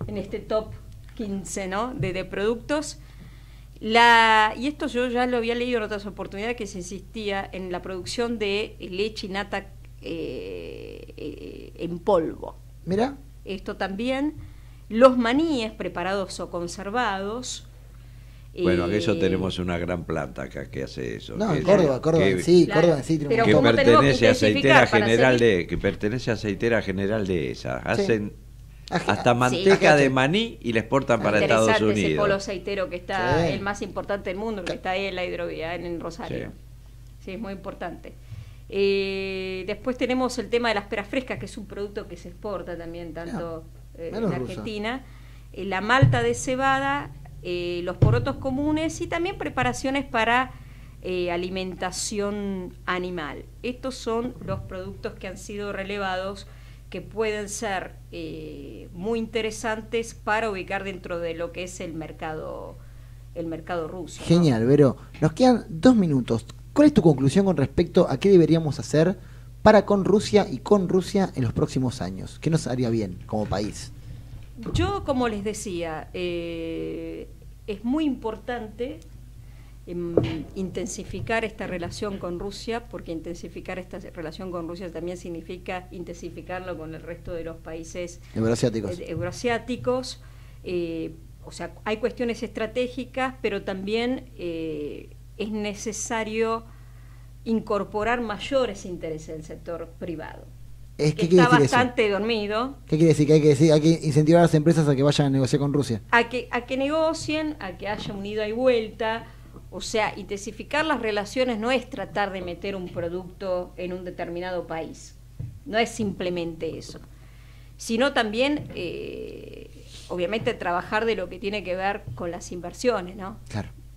15, ¿no? de productos. Y esto yo ya lo había leído en otras oportunidades, que se insistía en la producción de leche y nata en polvo. Mira. Esto también, los maníes preparados o conservados. Bueno, aquello eh, tenemos una gran planta acá que hace eso. No, que en Córdoba, sí, Claro. Córdoba sí. Pero que ¿cómo tenemos que pertenece a intensificar aceitera para general seguir? que pertenece a aceitera general de esa. Hacen Ají- hasta manteca Sí. de maní y la exportan para Estados Interesante ese polo Unidos. aceitero que está, Sí. el más importante del mundo, que está ahí en la hidrovía, en Rosario. Sí, es muy importante. Después tenemos el tema de las peras frescas, que es un producto que se exporta también tanto en menos rusa. Argentina. La malta de cebada, los porotos comunes y también preparaciones para alimentación animal. Estos son los productos que han sido relevados, que pueden ser muy interesantes para ubicar dentro de lo que es el mercado ruso, ¿no? Genial, Vero. Nos quedan 2 minutos. ¿Cuál es tu conclusión con respecto a qué deberíamos hacer para con Rusia y con Rusia en los próximos años? ¿Qué nos haría bien como país? Yo, como les decía, es muy importante intensificar esta relación con Rusia, porque intensificar esta relación con Rusia también significa intensificarlo con el resto de los países Euroasiáticos. euroasiáticos. O sea, hay cuestiones estratégicas, pero también es necesario incorporar mayores intereses del sector privado, ¿Qué que quiere está decir eso? bastante dormido. ¿Qué quiere decir? Que hay que incentivar a las empresas a que vayan a negociar con Rusia. A que negocien, a que haya un ida y vuelta. O sea, intensificar las relaciones no es tratar de meter un producto en un determinado país, no es simplemente eso, sino también, obviamente, trabajar de lo que tiene que ver con las inversiones, ¿no? Claro.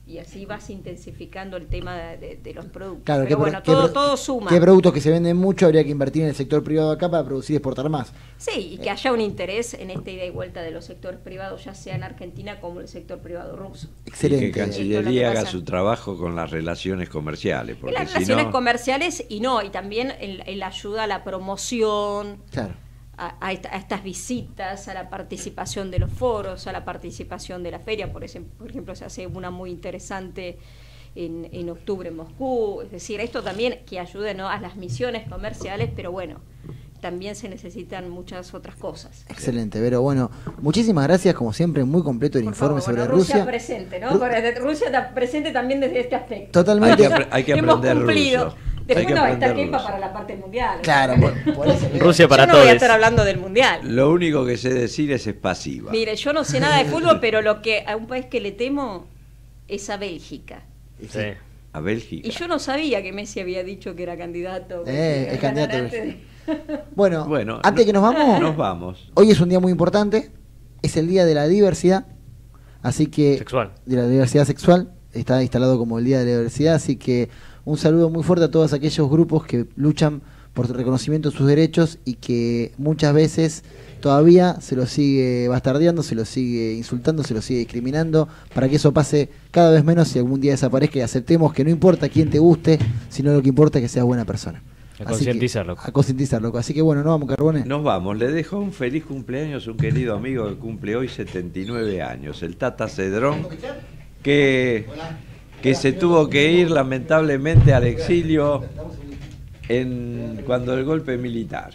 y así vas intensificando el tema de los productos. Claro, pero bueno, todo suma. ¿Qué productos que se venden mucho habría que invertir en el sector privado acá para producir y exportar más? Sí, y que haya un interés en esta ida y vuelta de los sectores privados, ya sea en Argentina como el sector privado ruso. Excelente. Y que Cancillería haga su trabajo con las relaciones comerciales. En Porque las si relaciones no, comerciales y también en la ayuda a la promoción, claro, a estas visitas, a la participación de los foros, a la participación de la feria. Por ejemplo, se hace una muy interesante en octubre en Moscú. Es decir, esto también que ayude, ¿no?, a las misiones comerciales, pero bueno, también se necesitan muchas otras cosas. Excelente, Vero. Bueno, muchísimas gracias, como siempre, muy completo el informe sobre Rusia. Presente, ¿no? Rusia está presente también desde este aspecto. Totalmente. Hay que aprender Hemos cumplido. ruso. Después no va a estar Kepa para la parte mundial. Claro, por eso. Rusia para yo no todos. voy a estar hablando del mundial. Lo único que sé decir es pasiva. Mire, yo no sé nada de fútbol, pero a un país que le temo es a Bélgica. Sí. A Bélgica. Y yo no sabía que Messi había dicho que era candidato. Es candidato. Bueno, Bueno, antes que nos vamos, nos vamos. Hoy es un día muy importante, es el Día de la Diversidad, así que... Sexual. De la diversidad sexual, está instalado como el Día de la Diversidad, así que un saludo muy fuerte a todos aquellos grupos que luchan por el reconocimiento de sus derechos y que muchas veces todavía se los sigue bastardeando, se los sigue insultando, se los sigue discriminando, para que eso pase cada vez menos y algún día desaparezca y aceptemos que no importa quién te guste, sino lo que importa es que seas buena persona. A concientizarlo. A concientizarlo. Así que bueno, nos vamos, Carbones. Nos vamos. Le dejo un feliz cumpleaños a un querido amigo que cumple hoy 79 años, el Tata Cedrón, que se tuvo que ir lamentablemente al exilio cuando el golpe militar.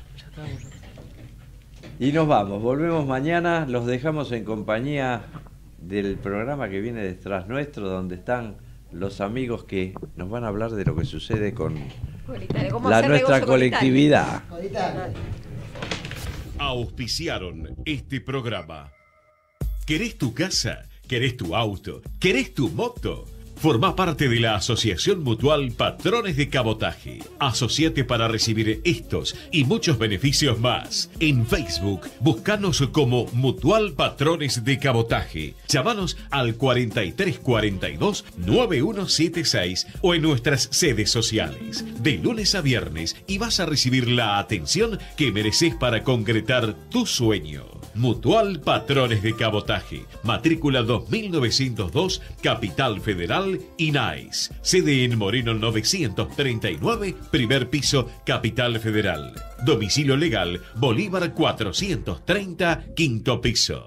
Y nos vamos, volvemos mañana, los dejamos en compañía del programa que viene detrás nuestro, donde están los amigos que nos van a hablar de lo que sucede con nuestra colectividad. Auspiciaron este programa. ¿Querés tu casa? ¿Querés tu auto? ¿Querés tu moto? Formá parte de la Asociación Mutual Patrones de Cabotaje. Asociate para recibir estos y muchos beneficios más. En Facebook, buscanos como Mutual Patrones de Cabotaje. Llamanos al 4342-9176 o en nuestras sedes sociales. De lunes a viernes y vas a recibir la atención que mereces para concretar tu sueño. Mutual Patrones de Cabotaje, matrícula 2902, Capital Federal, INAIS. Sede en Moreno 939, primer piso, Capital Federal. Domicilio legal, Bolívar 430, quinto piso.